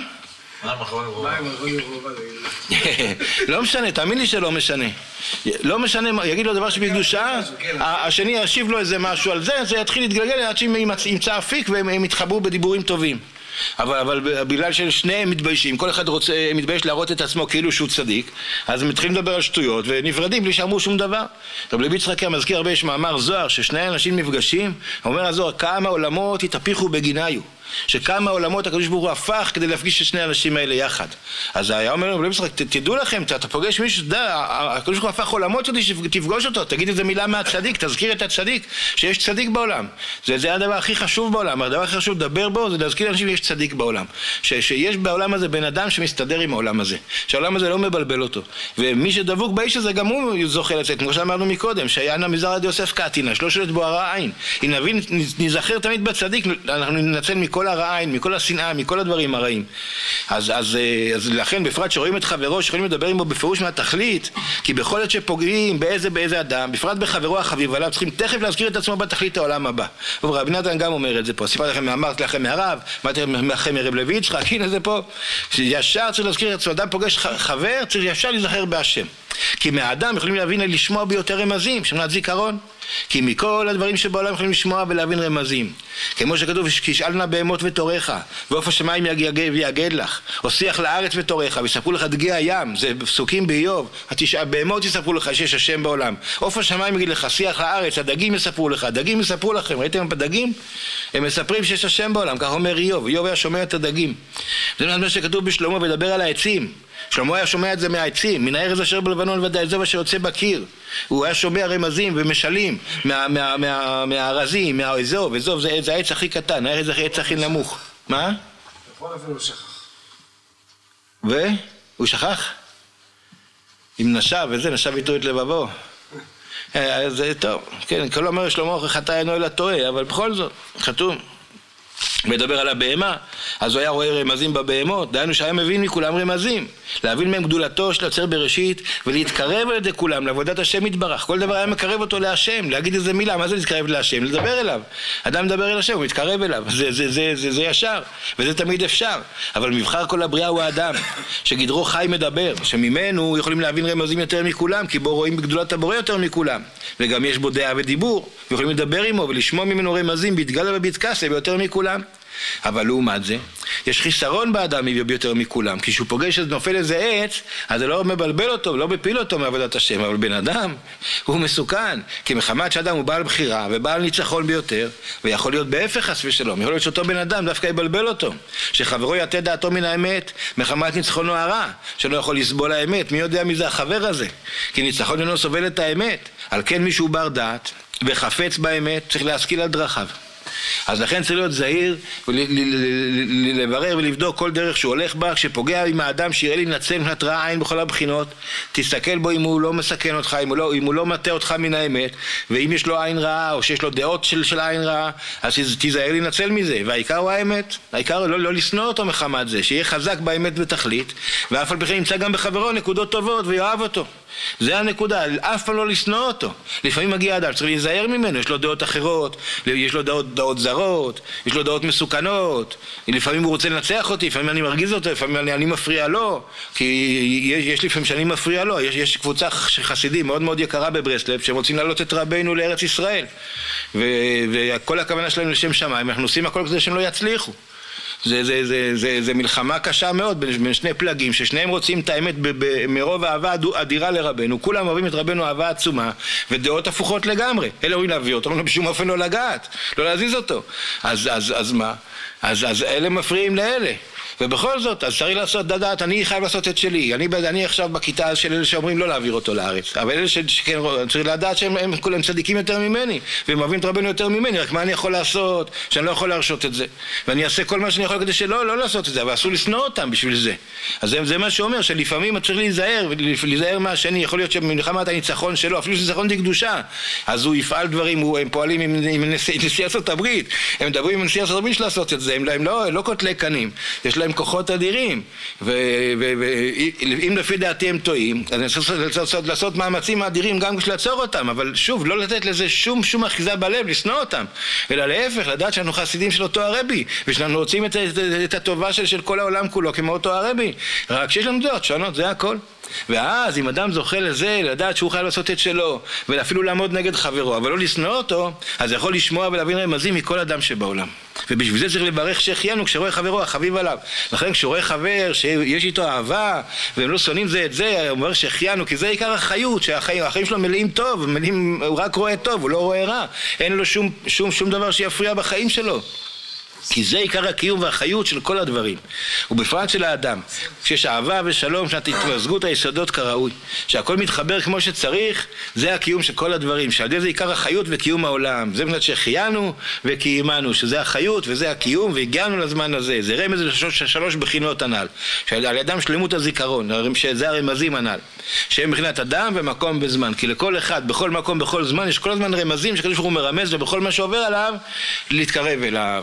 לא משנה, תאמין לי שלא משנה. לא משנה, יגיד לו דבר שבקדושה, השני ישיב לו איזה משהו על זה, זה יתחיל להתגלגל עד שימצא אפיק והם יתחברו בדיבורים טובים. אבל בגלל ששניהם מתביישים, כל אחד מתבייש להראות את עצמו כאילו שהוא צדיק, אז הם מתחילים לדבר על שטויות ונפרדים בלי שאמרו שום דבר. רבי לוי יצחק מזכיר הרבה, יש מאמר זוהר ששני אנשים נפגשים, אומר הזוהר כמה עולמות התהפכו בגיניו, שכמה עולמות הקדוש ברוך הוא הפך כדי להפגיש את שני האנשים האלה יחד. אז היה אומר רבי לוי יצחק, תדעו לכם, אתה פוגש מישהו, הקדוש ברוך הוא הפך עולמות כדי שתפגוש אותו, תגיד איזה מילה מהצדיק, תזכיר את הצדיק, שיש צדיק בעולם. זה הדבר הכי חשוב בעולם, הדבר הכי חשוב לדבר בו זה להזכיר לאנשים שיש צדיק בעולם, שיש בעולם הזה בן אדם שמסתדר עם העולם הזה, שהעולם הזה לא מבלבל אותו, ומי שדבוק באיש הזה גם הוא זוכה לצאת, כמו שאמרנו מקודם, שהיינה מזרע דיוסף קטינא, שלא שולט בו הרע עין. אם נבין, נזכר תמיד בצדיק, אנחנו ננצל מכל מכל הרע עין, מכל השנאה, מכל הדברים הרעים. אז לכן בפרט שרואים את חברו, שיכולים לדבר עמו בפירוש מהתכלית, כי בכל עת שפוגעים באיזה אדם, בפרט בחברו החביב עליו, צריכים תכף להזכיר את עצמו בתכלית העולם הבא. ורבי נתן גם אומר את זה פה, סיפרתי לכם, אמרתי לכם מהרב, אמרתי לכם מרב לוי יצחק, הנה זה פה, שישר צריך להזכיר את עצמו, אדם פוגש חבר, צריך ישר להיזכר בהשם. כי מהאדם יכולים להבין לשמוע ביותר רמזים, שמונת זיכרון. כי מכל הדברים שבעולם יכולים לשמוע ולהבין רמזים. כמו שכתוב, כי ישאלנה בהמות ותורך, ועוף השמיים ויגד לך, או שיח לארץ ותורך, ויספרו לך דגי הים, זה פסוקים באיוב, בהמות יספרו לך שיש השם בעולם. עוף השמיים יגיד לך, שיח לארץ, הדגים יספרו לך, הדגים יספרו לכם, ראיתם בדגים? הם מספרים שיש השם בעולם, כך אומר איוב, איוב היה שומע את הדגים. זה מה שכתוב בשלמה, ודבר על העצים. שלמה היה שומע את זה מהעצים, מן הארז אשר בלבנון ודאי זוב אשר יוצא בקיר. הוא היה שומע רמזים ומשלים מהארזים, מהאזוב, אזוב זה העץ הכי קטן, הארז זה העץ הכי נמוך. מה? בכל אופן הוא שכח. והוא שכח? אם נשב וזה, נשב איתו את לבבו. זה טוב, כן, כל אומר שלמה חטא אינו אלא טועה, אבל בכל זאת, חתום. מדבר על הבהמה, אז הוא היה רואה רמזים בבהמות, דהיינו שהיה מבין מכולם רמזים, להבין מהם גדולתו של יוצר בראשית ולהתקרב על ידי כולם לעבודת השם יתברך. כל דבר היה מקרב אותו להשם, להגיד איזה מילה, מה זה להתקרב להשם? לדבר אליו. אדם מדבר אל השם, הוא מתקרב אליו, זה ישר, וזה תמיד אפשר. אבל מבחר כל הבריאה הוא האדם, שגדרו חי מדבר, שממנו יכולים להבין רמזים יותר מכולם, כי בו רואים בגדולת הבורא יותר מכולם, וגם יש בו דעה ודיבור, ויכולים לדבר עמו ולשמוע ממנו רמזים בהתגלה ובהתכסה ביותר מכולם. אבל לעומת זה, יש חיסרון באדם ביותר מכולם, כי כשהוא פוגש נופל איזה עץ, אז זה לא מבלבל אותו, לא מפיל אותו מעבודת השם, אבל בן אדם הוא מסוכן, כי מחמת שאדם הוא בעל בחירה ובעל ניצחון ביותר, ויכול להיות בהפך חס ושלום, יכול להיות שאותו בן אדם דווקא יבלבל אותו, שחברו יטה דעתו מן האמת, מחמת ניצחונו הרע, שלא יכול לסבול האמת, מי יודע מי זה החבר הזה, כי ניצחון אינו סובל את האמת, על כן מישהו בר דעת וחפץ באמת צריך להשכיל על דרכיו. אז לכן צריך להיות זהיר ולברר ולבדוק כל דרך שהוא הולך בה, כשפוגע עם האדם שיראה להינצל מבחינת רע עין בכל הבחינות, תסתכל בו אם הוא לא מסכן אותך, אם הוא לא מטה אותך מן האמת, ואם יש לו עין רעה או שיש לו דעות של עין רעה, אז תיזהר להינצל מזה, והעיקר הוא האמת, העיקר לא לשנוא אותו מחמת זה, שיהיה חזק באמת בתכלית, ואף על פי כן ימצא גם בחברו נקודות טובות ויאהב אותו. זה הנקודה, אף פעם לא לשנוא אותו. לפעמים מגיע אדם, צריך להיזהר ממנו, יש לו דעות אחרות, יש לו דעות זרות, יש לו דעות מסוכנות, לפעמים הוא רוצה לנצח אותי, לפעמים אני מרגיז אותו, לפעמים אני מפריע לו, כי יש לפעמים שאני מפריע לו. יש קבוצה של חסידים מאוד מאוד יקרה בברסלב, שהם רוצים לעלות את רבנו לארץ ישראל, וכל הכוונה שלהם לשם שמיים, אנחנו עושים הכל כדי שהם לא יצליחו. זה מלחמה קשה מאוד בין שני פלגים, ששניהם רוצים את האמת מרוב אהבה אדירה לרבנו, כולם אוהבים את רבנו אהבה עצומה, ודעות הפוכות לגמרי. אלה אוהבים להביא אותו, אבל בשום אופן לא לגעת, לא להזיז אותו. אז מה? אז אלה מפריעים לאלה. ובכל זאת, אז צריך לעשות דעת, אני חייב לעשות את שלי. אני עכשיו בכיתה של אלה שאומרים לא להעביר אותו לארץ. אבל אלה שכן, צריך לדעת שהם כולם צדיקים יותר ממני, והם אוהבים את רבנו יותר ממני, רק מה אני יכול לעשות, שאני לא יכול להרשות את זה. ואני אעשה כל מה שאני יכול כדי לא לעשות את זה, אבל אסור לשנוא אותם בשביל זה. אז זה מה שאומר, שלפעמים צריך להיזהר מהשני, יכול להיות שמלחמת הניצחון שלו, אפילו שניצחון די קדושה, אז הוא יפעל דברים, הם פועלים עם נשיא ארצות הברית, הם מדברים עם נשיא ארצות הברית של לעשות את זה, הם לא קוטלי קנים, יש להם כוחות אדירים, ואם לפי דעתי הם טועים, אז אני צריך לעשות מאמצים אדירים גם בשביל לעצור אותם, אבל שוב, לא לתת לזה שום אחיזה בלב, לשנוא אותם, אלא להפך, לדעת שאנחנו חסידים של אותו הרבי, ושאנחנו רוצים את הטובה של כל העולם כולו כמו אותו הרבי, רק שיש לנו דעות שונות, זה הכל. ואז אם אדם זוכה לזה, לדעת שהוא חייב לעשות את שלו, ואפילו לעמוד נגד חברו, אבל לא לשנוא אותו, אז יכול לשמוע ולהבין רמזים מכל אדם שבעולם. ובשביל זה צריך לברך שהחיינו כשרואה חברו החביב עליו. לכן כשרואה חבר שיש איתו אהבה, והם לא שונאים זה את זה, הוא אומר שהחיינו, כי זה עיקר החיות, שהחיים שלו מלאים טוב, הוא רק רואה טוב, הוא לא רואה רע, אין לו שום דבר שיפריע בחיים שלו. כי זה עיקר הקיום והחיות של כל הדברים, ובפרט של האדם, כשיש אהבה ושלום, שהתמזגות היסודות כראוי, שהכל מתחבר כמו שצריך, זה הקיום של כל הדברים, שעל ידי זה עיקר החיות וקיום העולם. זה באמת שהחיינו וקיימנו, שזה החיות וזה הקיום, והגענו לזמן הזה. זה רמז לשלוש בחינות הנ"ל, שעל ידם שלמות הזיכרון, שזה הרמזים הנ"ל, שהם מבחינת אדם ומקום וזמן, כי לכל אחד, בכל מקום, בכל זמן, יש כל הזמן רמזים שקדוש ברוך הוא מרמז, ובכל מה שעובר עליו, להתקרב אליו.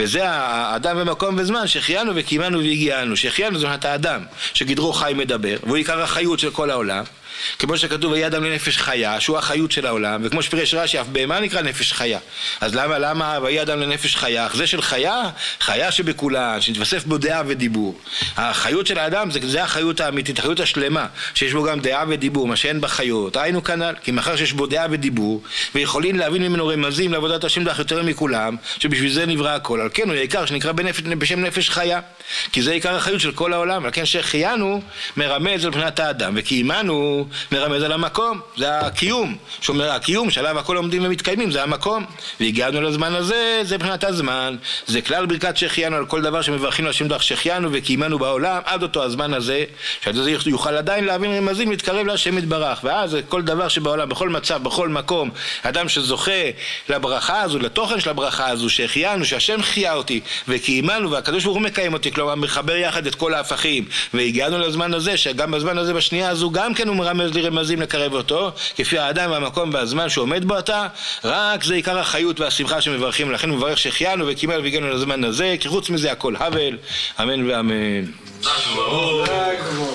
וזה האדם במקום וזמן, שהחיינו וקיימנו והגיענו. שהחיינו זאת אומרת האדם, שגדרו חי מדבר, והוא עיקר החיות של כל העולם. כמו שכתוב, ויהיה אדם לנפש חיה, שהוא החיות של העולם, וכמו שפירש רש"י, אף בהמה נקרא נפש חיה. אז למה ויהיה אדם לנפש חיה? זה של חיה, חיה שבכולן, שנתווסף בו דעה ודיבור. החיות של האדם זה החיות האמיתית, החיות השלמה, שיש בו גם דעה ודיבור, מה שאין בחיות. היינו כנ"ל, כי מאחר שיש בו דעה ודיבור, ויכולים להבין ממנו רמזים לעבודת השם דרך יותר מכולם, שבשביל זה נברא הכל. על כן הוא העיקר שנקרא בשם נפש חיה, כי זה עיקר החיות של כל העולם. על כן שהחיינו מרמז על בחינת האדם, וקיימנו מרמז על המקום, זה הקיום, שאומר הקיום שעליו הכל עומדים ומתקיימים, זה המקום. והגענו לזמן הזה, זה בחינת הזמן, זה כלל ברכת שהחיינו על כל דבר שמברכים לשם דרך שהחיינו וקיימנו בעולם עד אותו הזמן הזה, שעד זה יוכל עדיין להבין רמזים להתקרב להשם יתברך. ואז כל דבר שבעולם, בכל מצב, בכל מקום, אדם שזוכה לברכה הזו, לתוכן של הברכה הזו, שהחיינו, שהשם חיה אותי וקיימנו והקדוש ברוך הוא מקיים אותי, כלומר מחבר יחד את כל ההפכים, והגענו לזמן הזה, שגם בזמן הזה בשנייה הזו גם כן הוא מרמז לי רמזים לקרב אותו, כפי האדם והמקום והזמן שעומד בו אתה, רק זה עיקר החיות והשמחה שמברכים. לכן הוא מברך שהחיינו וקיימנו והגענו לזמן הזה, כי חוץ מזה הכל הבל, אמן ואמן.